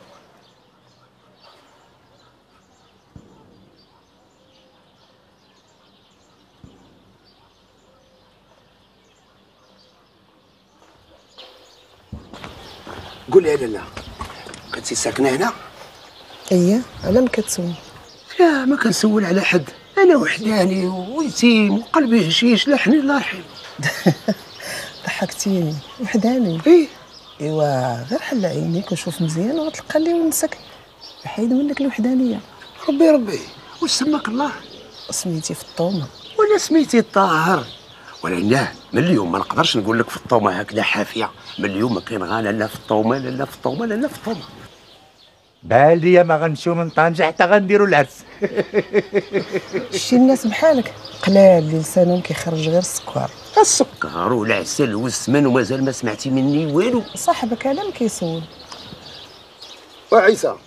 قول لي لاله كنتي ساكنه هنا؟ اييه، على ما كتسول؟ لا ما كنسول على حد، انا وحداني ويتيم وقلبي هشيش لا حنين لا رحيم. ضحكتيني. وحداني؟ ايوا غير حل عينيك وشوف مزيان وغتلقى اللي ونسك يحيد منك الوحدانيه. ربي واش سماك الله؟ سميتي في الطومه ولا سميتي الطاهر؟ ولكن من اليوم ما نقدرش نقول لك في الطومه هكذا حافيه، من اليوم ما كاين غانا لا في الطومه لا في الطومه لا في الطومه. بالي ما غنمشيو من طنجة حتى غنديروا العرس. شي الناس بحالك قلال اللي لسانهم كيخرج غير السكر. السكر والعسل والسمن ومازال ما سمعتي مني والو. صاحبك على ما كيسول. وعيسى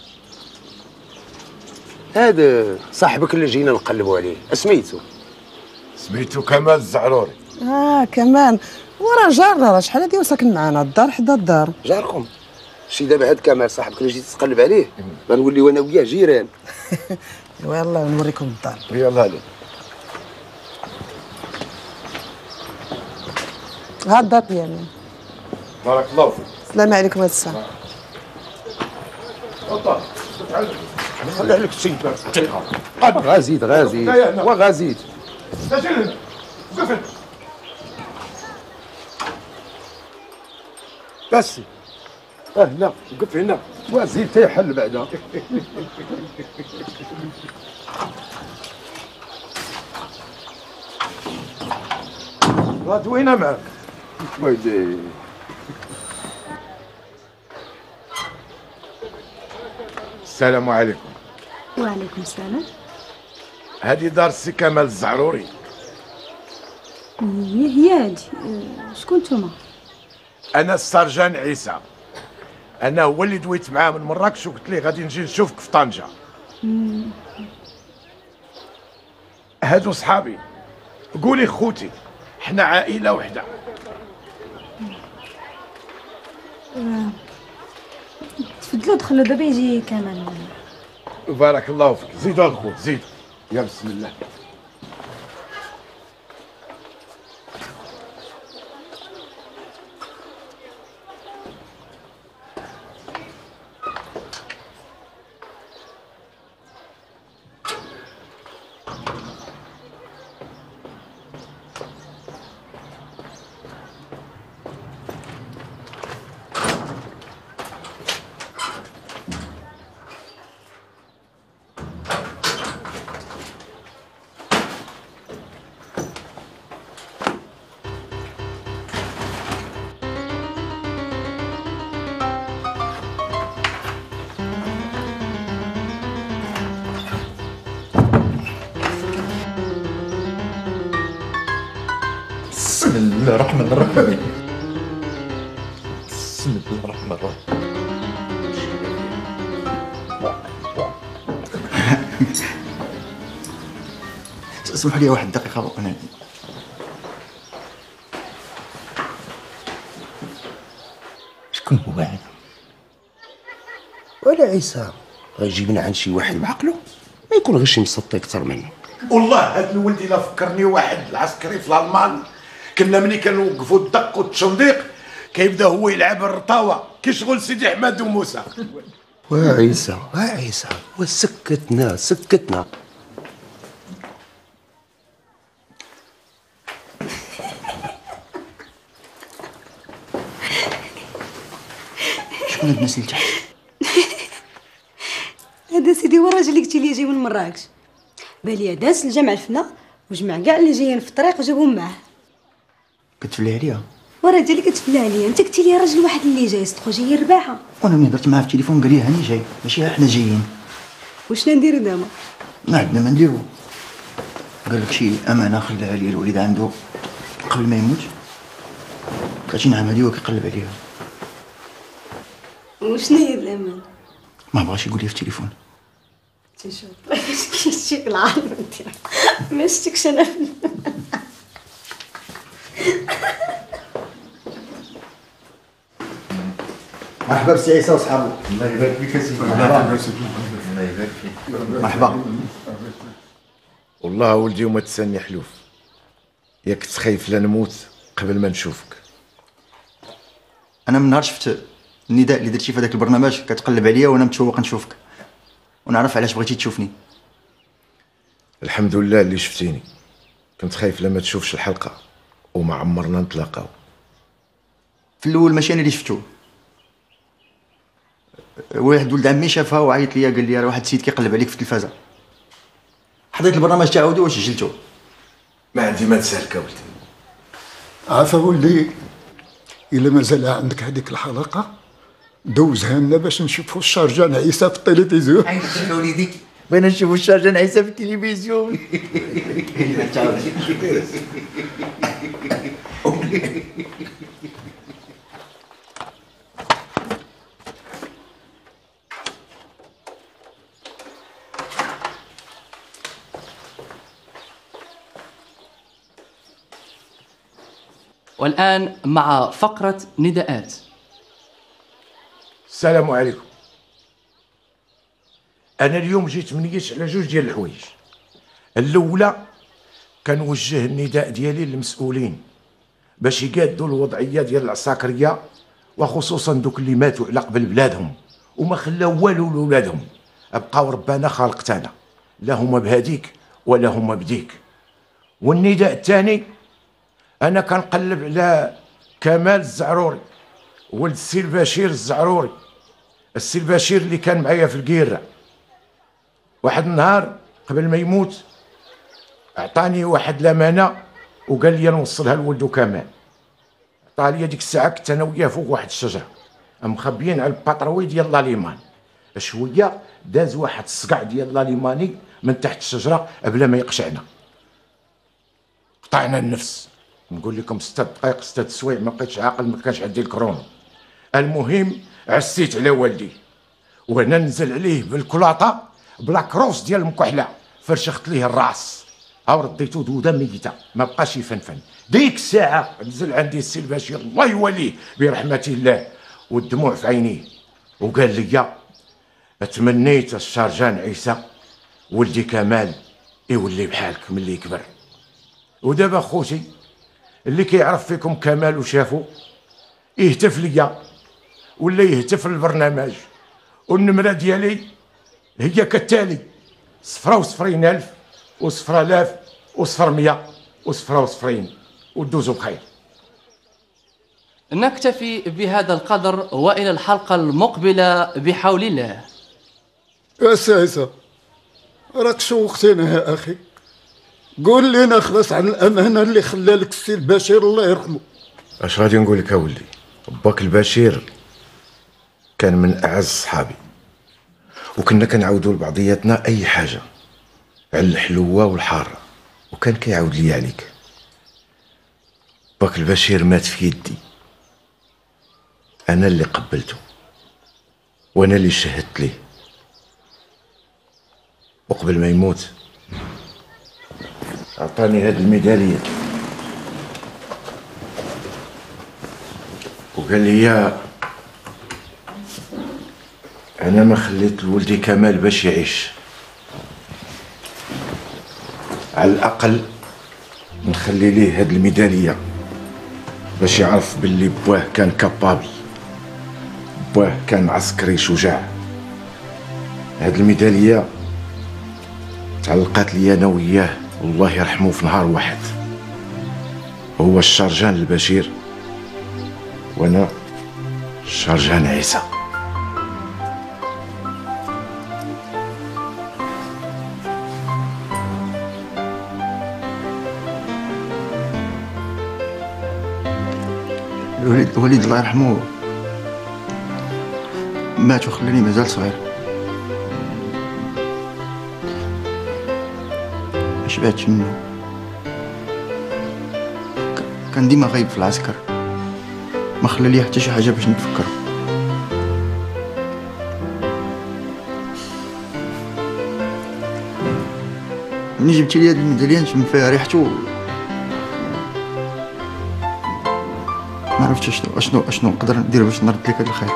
هذا صاحبك اللي جينا نقلبوا عليه سميتو؟ سميتو كمال الزعروري. كمان وراه جارنا، راه شحال هادي وساكن معانا الدار حدا الدار. جاركم؟ شي دابا هاد كمال صاحبك اللي جيت تقلب عليه غنوليو انا وياه جيران. يلا نوريكم الدار. يلا عليك. ها الدار ديالنا. بارك الله فيك. السلام عليكم هاد الساعة. خلي عليك السيد غازيد وغازيد. استجل وقف بس. لا وقف هنا وزيد تيحل بعدا. غادوينا معاك ويلي. السلام عليكم. وعليكم السلام. هذه دار السي كمال الزعروري. هي هادي. شكون نتوما؟ انا السرجان عيسى. انا هو اللي دويت معاه من مراكش وقلت ليه غادي نجي نشوفك في طنجة. هادو صحابي، قولي خوتي، حنا عائله وحده. تفضلوا دخلوا دابا يجي كمال. بارك الله فيك. زيدوا الخوت زيدوا. يا بسم الله. بسم الله الرحمن الرحيم. بسم الله الرحمن الرحيم. اسمح لي واحد دقيقة أنا. شكون هو هذا؟ ولا عيسى غيجيبنا عند شي واحد بعقله، ما يكون غير شي مسطي اكثر منه. والله هاد الولد الا فكرني واحد العسكري في الالمان، كنا ملي كنوقفوا الدق والتشنديق كيبدا هو يلعب الرطاوه كيشغل سيدي احمد وموسى. عيسى وسكتنا سكتنا. شكون هاد الناس اللي تحت؟ هذا سيدي هو الراجل اللي قلتي لي جاي من مراكش، بالي داس لجمع الفنا وجمع كاع اللي جايين في الطريق وجابهم معاه. كتفلي عليها؟ وراه انت اللي كتفلى عليا، انت قلتي لي راجل واحد اللي جاي صدقو جاي الرباحه. وانا ملي هضرت معاه في التليفون قال لي هاني جاي، ماشي احنا جايين. وشنا نديرو دابا؟ ما عندنا ما نديرو. قال لك شي امانه خلاها لي الوليد عنده قبل ما يموت، 30 عام هادي هو كيقلب عليها. وشنو هي الامانه؟ ما بغاش يقول لي في التليفون. شوف كيشتيك العالم انت ما شتيكش انا مرحبا بسي عيسى وصحابو. الله يبارك فيك سيدي. الله يبارك فيك. مرحبا. والله ولدي وما تساني حلوف، ياك تخايف لا نموت قبل ما نشوفك. انا من نهار شفت النداء اللي درتي في هذاك البرنامج كتقلب عليا وانا متشوق نشوفك ونعرف علاش بغيتي تشوفني. الحمد لله اللي شفتيني، كنت خايف لما تشوفش الحلقه وما عمرنا نتلاقاو. في الاول ماشي انا اللي شفتو، واحد ولد عمي شافها وعيط ليا قال لي راه واحد السيد كيقلب عليك في التلفازه. حضرت البرنامج تعاودو وسجلتو. ما عندي ما نسالك ولدي. عافا ولدي، الا مازال عندك هذيك الحلقه دوزها لنا باش نشوفوا الشرجان عيسى في التلفزيون. عيسى وليدي بغينا نشوفوا الشرجان عيسى في التلفزيون. والآن مع فقرة نداءات. السلام عليكم. أنا اليوم جيت منيش على جوج ديال الحوايج. الأولى كنوجه النداء ديالي للمسؤولين باش يقادوا الوضعية ديال العساكرية، وخصوصا دوك اللي ماتوا على قبل بلادهم وما خلاو والو لولادهم، بقاو ربنا خالقتنا، لا هما بهاديك ولا هما بديك. والنداء الثاني أنا كنقلب على كمال الزعروري ولد السي البشير الزعروري، السي البشير اللي كان معايا في القيرة. واحد النهار قبل ما يموت عطاني واحد الأمانة وقال لي نوصلها لولدو كمال. عطا لي ديك الساعة كنت أنا وياه فوق واحد الشجرة مخبيين على الباتروي ديال لاليمان. شوية داز واحد الصقع ديال لاليماني من تحت الشجرة بلا ما يقشعنا، قطعنا النفس. نقول لكم 6 دقائق 6 سوايع ما بقيتش عاقل، ما كانش عندي الكرونو. المهم عسيت على والدي وانا ننزل عليه بالكلاطه بلا كروس ديال المكحله، فرشخت ليه الراس او رديتو دوده ميته ما بقاش يفنفن. ديك الساعه نزل عندي السي البشير الله يوليه برحمه الله والدموع في عينيه وقال لي اتمنيت الشرجان عيسى ولدي كمال يولي بحالك ملي يكبر. ودابا خوتي اللي كيعرف فيكم كمال وشافو يهتف ليا ولا يهتف للبرنامج، والنمره ديالي هي كالتالي: 0 و 0 و 0 و 0 ودوزو بخير. نكتفي بهذا القدر وإلى الحلقة المقبلة بحول الله. يا سيسا راك شوقتينا يا أخي، قول لنا خلص عن الأمانة اللي خلالك السي البشير الله يرحمه. اش غادي نقول لك اولدي، باك البشير كان من اعز صحابي وكنا كنعاودوا لبعضياتنا اي حاجه على الحلوه والحاره، وكان كيعاود لي عليك. باك البشير مات في يدي، انا اللي قبلته وانا اللي شهدت ليه، وقبل ما يموت عطاني هاد الميداليه وقال لي انا ما خليت لولدي كمال باش يعيش، على الاقل نخلي ليه هاد الميداليه باش يعرف باللي بواه كان كابابل، بواه كان عسكري شجاع. هاد الميداليه تعلقات لي انا وياه والله يرحمه في نهار واحد، هو الشرجان البشير وانا الشرجان عيسى. الوليد الله يرحمه مات وخلاني مازال صغير، ما شبعتش منه، كان ديما غايب في العسكر، ما خلى لي حتى شي حاجه باش نتفكر. ملي جبتي لي هاد المدليه نشم فيها ريحته ما عرفتش اشنو نقدر ندير باش نرد لك هاد الخير.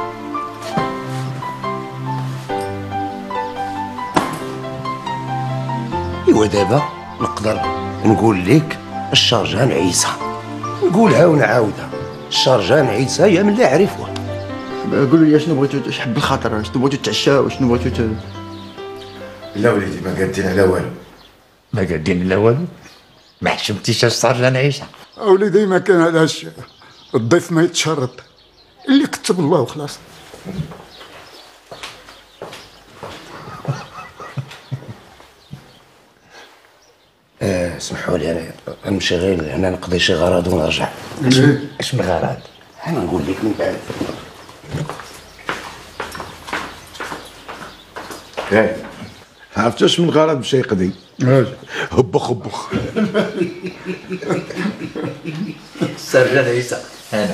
ايوا دابا نقدر نقول لك الشرجان عيسى، نقولها ونعاودها، الشرجان عيسى يا من لا عرفوه. قولوا لي شنو بغيتو تحب الخاطر، شنو بغيتو تعشاو، وشنو بغيتو لا وليدي ما قادين على والو، ما قادين على والو، ما حشمتيش الشرجان عيسى. اوليدي ما كان هذا الشيء، الضيف ما يتشرط، اللي كتب الله وخلاص. اسمحوا لي انا نمشي غير هنا نقضي شي غراض ونرجع. اش من غراض؟ انا نقول لك من بعد. عرفت اش من غرض باش يقضي؟ هبخ هبخ. السرجان عيسى انا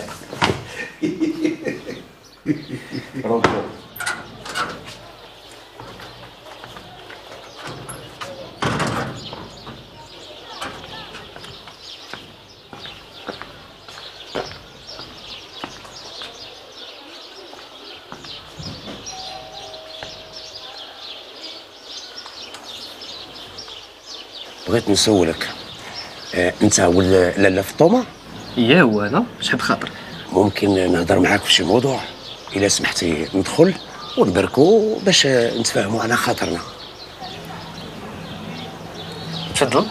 بغيت نسولك، انت هو لاله فطومه؟ اييه هو انا، شحال خاطر ممكن نهضر معاك في شي موضوع الا سمحتي، ندخل ونبركو باش نتفاهموا على خاطرنا. تفضل.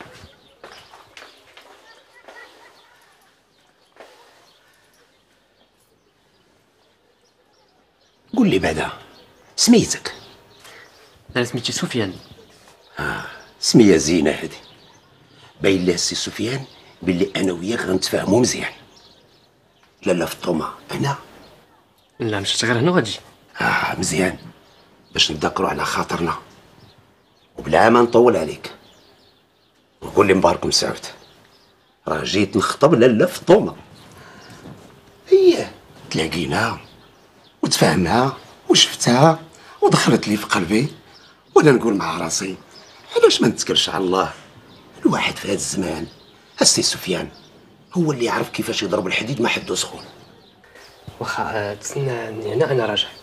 قول لي بعدا سميتك؟ انا سميتي سفيان. سميه زينه هذه، باين لها السي سفيان باللي انا وياك غنتفاهموا مزيان. لاله فطومه انا؟ لا مشيت غير هنا وغادي. مزيان، باش نتذكروا على خاطرنا وبلا ما نطول عليك. وقول لي مبارك مسعود، راه جيت نخطب لاله فطومه. هي تلاقينا وتفاهمها وشفتها ودخلت لي في قلبي، وانا نقول مع راسي علاش ما نتكلش على الله؟ الواحد في هذا الزمان السي سفيان هو اللي يعرف كيفاش يضرب الحديد ما حدو سخون. واخا تسناني هنا انا راجع.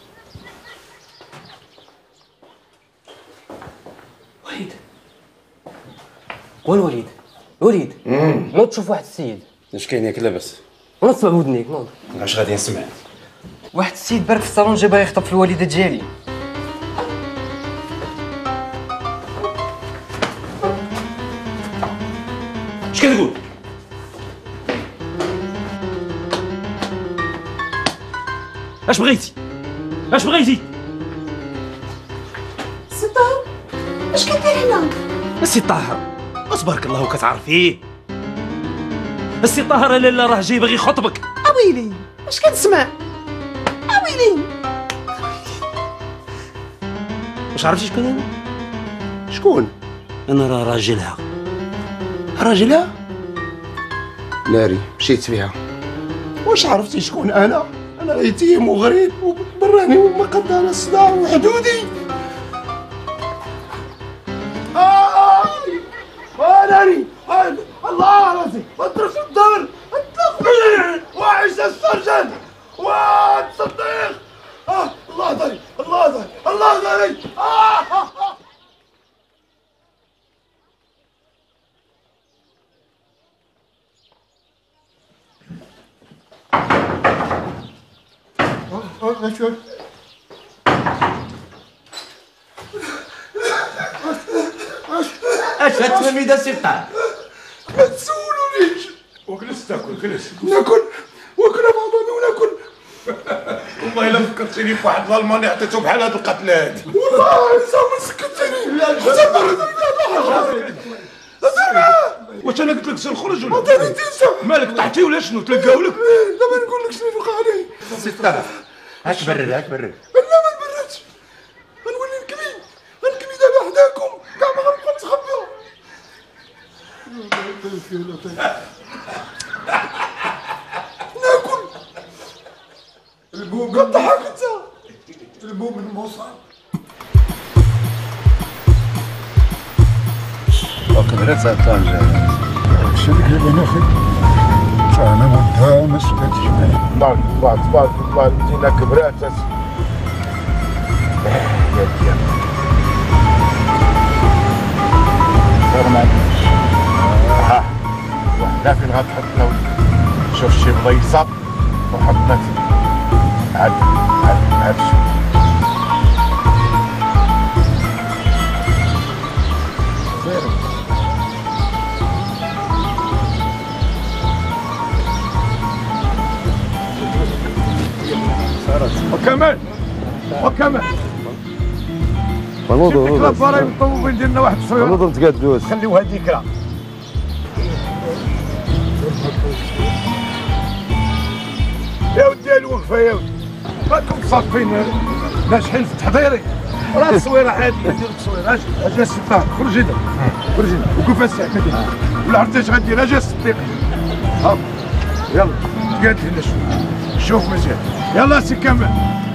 وليد والوليد وليد نوض تشوف واحد السيد. اش كاين ياك لاباس؟ نوض تسمع بودنيك نوض. اش غادي نسمع؟ واحد السيد بارك في الصالون جا باغي يخطب في الوالده ديالي. اش كتقول؟ اش بغيتي؟ اش بغيتي؟ سي طاهر اش كدير هنا؟ السي طاهر تبارك الله كتعرفيه. السي طاهر لالا راه جاي باغي يخطبك. اويلي اش كنسمع؟ اويلي واش عرفتي شكون انا؟ شكون؟ انا راه راجلها. راجلها؟ ناري مشيت فيها. واش عرفتي شكون انا؟ انا يتيم وغريب وبراني وما قد على الصداع وحدودي. ناري الله راسي اترك الدار اطلقني وعيش السرجان والصديق. الله داري الله داري الله داري. اش هتفهمي سي طاهر؟ ما تسولونيش. وجلس تاكل جلس. ناكل واكل بعضني وناكل. والله الا فكرتيني في واحد الالماني عطيته بحال هاد القتله هادي. والله صافي سكتيني. واش انا قلت لك سير خرج ولا؟ عطيني تيسا. مالك طحتي ولا شنو؟ تلقاو لك؟ دابا نقول لك شنو وقع لي. سي طاهر هاك برد هاك برد. لا ما نبردش، غنولي نكمي دابا حداكم كاع ما غنبقى نتخبى. ناكل البوم كضحك انت. البوم المصعب. وكبرت طنجة الشركة اللي انا فيه انا مدها ما سكتش تبارك الله تبارك الله المدينه كبرات يا ديال غير ما ها وحنا فين غتحط لنا شوف شي بلايصه وحطنا عاد شوف وكمان نوضو الفرايم الطوموبيل ديالنا واحد الصغيره نوضو نتقادوز خليوها ذكرى يا ودي الوقفه يا ودي راكم صافين ناجحين في التحضيري راه التصويره عاديه دير التصويره اجي السباق خرج هنا خرج هنا وقف الساعه ولا عرفتي اش غدير اجي الصديق ها يلا تقاد هنا شوف مزيان يلا سي كمال